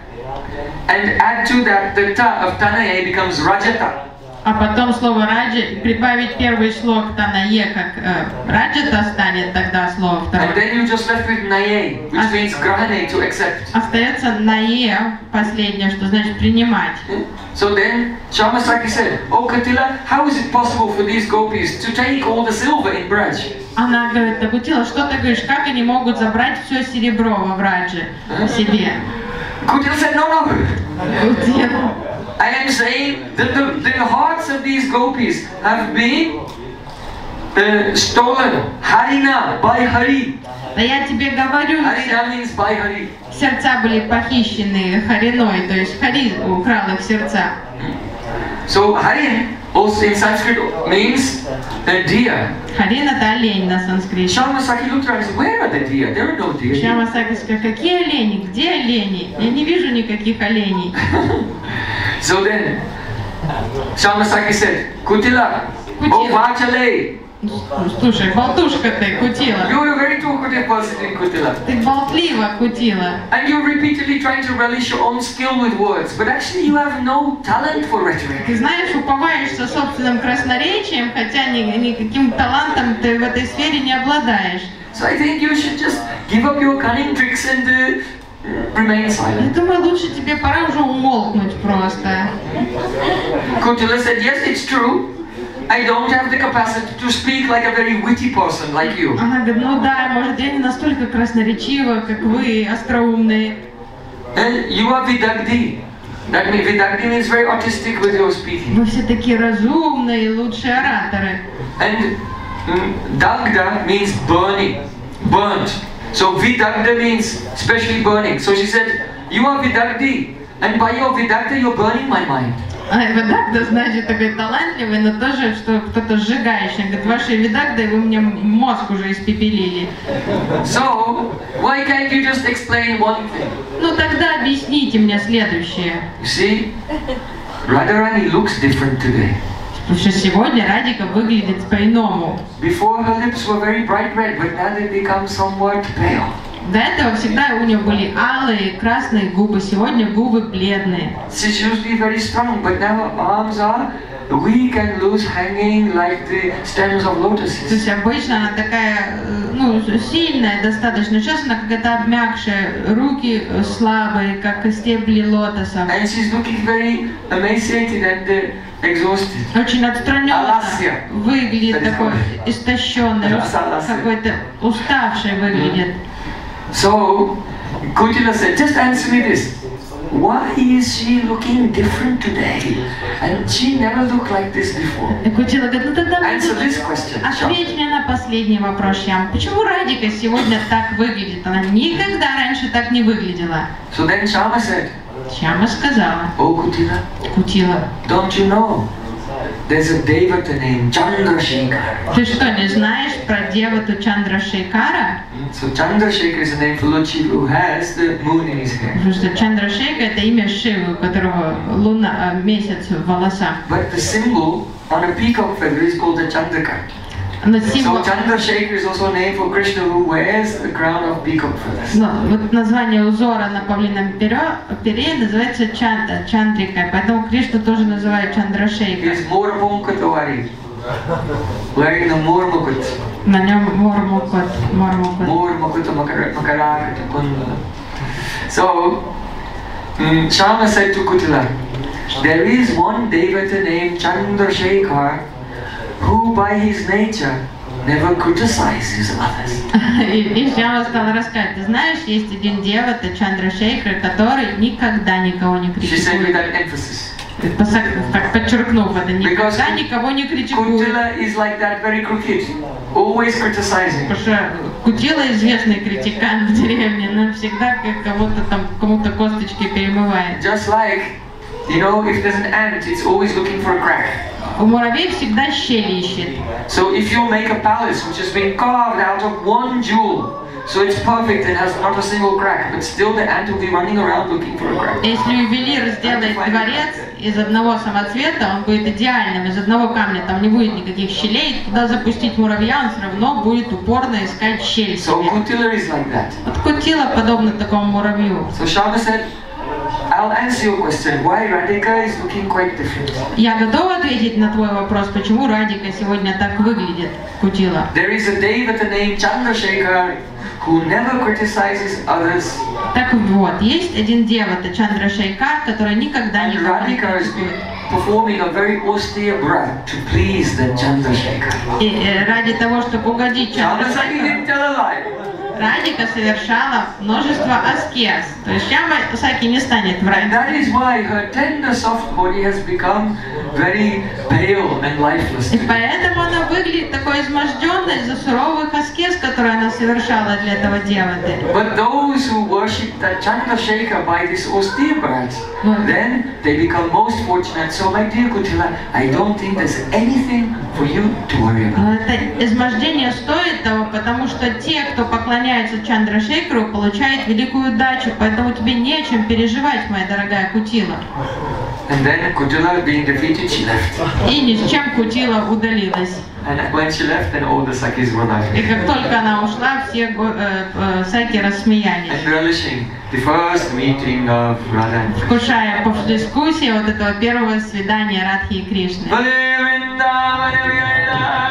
and add to that the ta of Tanaye becomes Rajata. а потом слово Раджа, и прибавить первый слог Танае, как э, Раджата станет тогда слово And второе. then you just left with Naye, which means Grahane, to accept. Остается Нае, последнее, что значит принимать. Hmm? So then Shama Saki said, oh Katila, how is it possible for these gopis to take all the silver in Braj? Она говорит, Агутила, что ты говоришь, как они могут забрать все серебро во Брадже себе? Kutila said, no, no. Агутила. I am saying that the, the hearts of these gopis have been uh, stolen, Harina, by Hari. Да я тебе говорю, Harina means by Hari. сердца были похищены Хариной, то есть Хари украл их сердца. So Harin also in Sanskrit means a deer. Харин это олень на санскрите. Shama Saki looked around and said, where are the deer? There are no deer. here." Шьяма Саки сказал, какие олени? Где олени? Я не вижу никаких оленей. So then, Shama Saki said, Kutila, oh Vachale, Слушай, болтушка ты, Кутила. you're a very talkative person in Kutila. Ты болтлива, Кутила. And you're repeatedly trying to relish your own skill with words, but actually you have no talent for rhetoric. Ты знаешь, уповаешься собственным красноречием, хотя ни, никаким талантом ты в этой сфере не обладаешь. So I think you should just give up your cunning tricks and uh, remain Я silent. думаю, лучше тебе пора уже умолкнуть просто. Kutila said, yes, it's true. I don't have the capacity to speak like a very witty person like you. Она говорит, ну да, может, я не настолько красноречива, как вы, остроумные. And you are Vidagdi. That means Vidagdi means very artistic with your speaking. Вы все такие разумные и лучшие ораторы. And mm, Dagda means burning, burnt. So Vidagda means especially burning. So she said, you are Vidagdi, and by your Vidagda you're burning my mind. А Видагда значит такой талантливый, но тоже, что кто-то сжигающий. Говорит, вашей Видагдой вы мне мозг уже испепелили. So, why can't you just explain one thing? Ну тогда объясните мне следующее. You see, Radharani looks different today. Потому что сегодня Радика выглядит по-иному. Before her lips were very bright red, but now they become somewhat pale. До этого всегда у нее были алые, красные губы, сегодня губы бледные. She's usually very strong, but now her arms are weak and loose, hanging like the stems of То lotuses. есть обычно она такая, ну, сильная достаточно, сейчас она какая-то обмякшая, руки слабые, как стебли лотоса. And she's looking very emaciated and uh, exhausted. Очень отстраненно Аласия. выглядит, такой истощенный, Аласия. какой-то уставший выглядит. So, Kutila said, just answer me this. Why is she looking different today? And she never looked like this before. И Кутила говорит, ну тогда Answer this question. ответь мне на последний вопрос, Шьям. Почему Радика сегодня так выглядит? Она никогда раньше так не выглядела. So then Shama said, Шьяма сказала, oh Kutila, Кутила, don't you know? There's a devata named Chandrasekhar. ты что, не знаешь про девату Чандрашейкара? So Chandrasekhar is a name for Lord Shiva who has the moon in his hair. Потому что Чандрашейка это имя Шивы, у которого луна, месяц в волосах. But the symbol on a peacock feather is called a Chandaka. Но So символ, Chandrasekhar is also a name for Krishna who wears the crown of peacock feathers. но вот название узора на павлином пере, пере называется Чанда, Чандрика, поэтому Кришну тоже называют He Чандрашейка. is Morapunkatawari, wearing the Murmukut. На нем Мормукот, Мормукот. Murmukuta Makarakata Kundala. So, mm, Shama said to Kutila, there is one devata named Chandrasekhar who by his nature never criticizes others. И, и Шьяма стала рассказывать, ты знаешь, есть один девата Чандрашейкар, который никогда никого не She said with критикует. that emphasis. Посак- Так подчеркнув это, никогда Because никого не критикует. Kutila is like that, very crooked, always criticizing. Потому что Кутила известный критикан в деревне, но всегда как кого-то там, кому-то косточки перемывает. Just like, you know, if there's an ant, it's always looking for a crack. У муравей всегда щели ищет. So if you make a palace which has been carved out of one jewel, so it's perfect and has not a single crack, but still the ant will be running around looking for a crack. Если ювелир сделает дворец из одного самоцвета, он будет идеальным, из одного камня, там не будет никаких щелей, туда запустить муравья, он все равно будет упорно искать щель So себе. Kutila is like that. Вот Кутила подобно такому муравью. So Shama said, I'll answer your question. Why Radhika is looking quite different. Я готова ответить на твой вопрос, почему Радика сегодня так выглядит, Кутила. There is a devata named Chandrasekhar who never criticizes others. Так вот, есть один девата Чандрашейкар, который никогда And никого не Radhika is критикует. performing a very austere brat to please the Chandrasekhar. И э, ради того, чтобы угодить Shama said he Чандрашейкару, didn't tell a lie. Радика совершала множество аскез. То есть Шьяма Саки не станет And врать. that is why her tender soft body has become very pale and lifeless И today. поэтому она выглядит такой изможденной из-за суровых аскез, которые она совершала для этого деваты. But those who worship that Chandrasekhar by this austere brat, Mm. then they become most fortunate. So my dear Kutila, I don't think there's anything for you to worry about. Но это измождение стоит того, потому что те, кто поклоняется Чандрашейкару, получают великую удачу, поэтому тебе не о чем переживать, моя дорогая Кутила. And then Kutila, being defeated, she left. И ни с чем Кутила удалилась. And when she left, then all the Sakis were И laughing как только она ушла, все го- э, э, Саки рассмеялись, and relishing the first meeting of Radha and Krishna. вкушая повслескусие вот этого первого свидания Радхи и Кришны. Bale Vrindavan Vrindavan.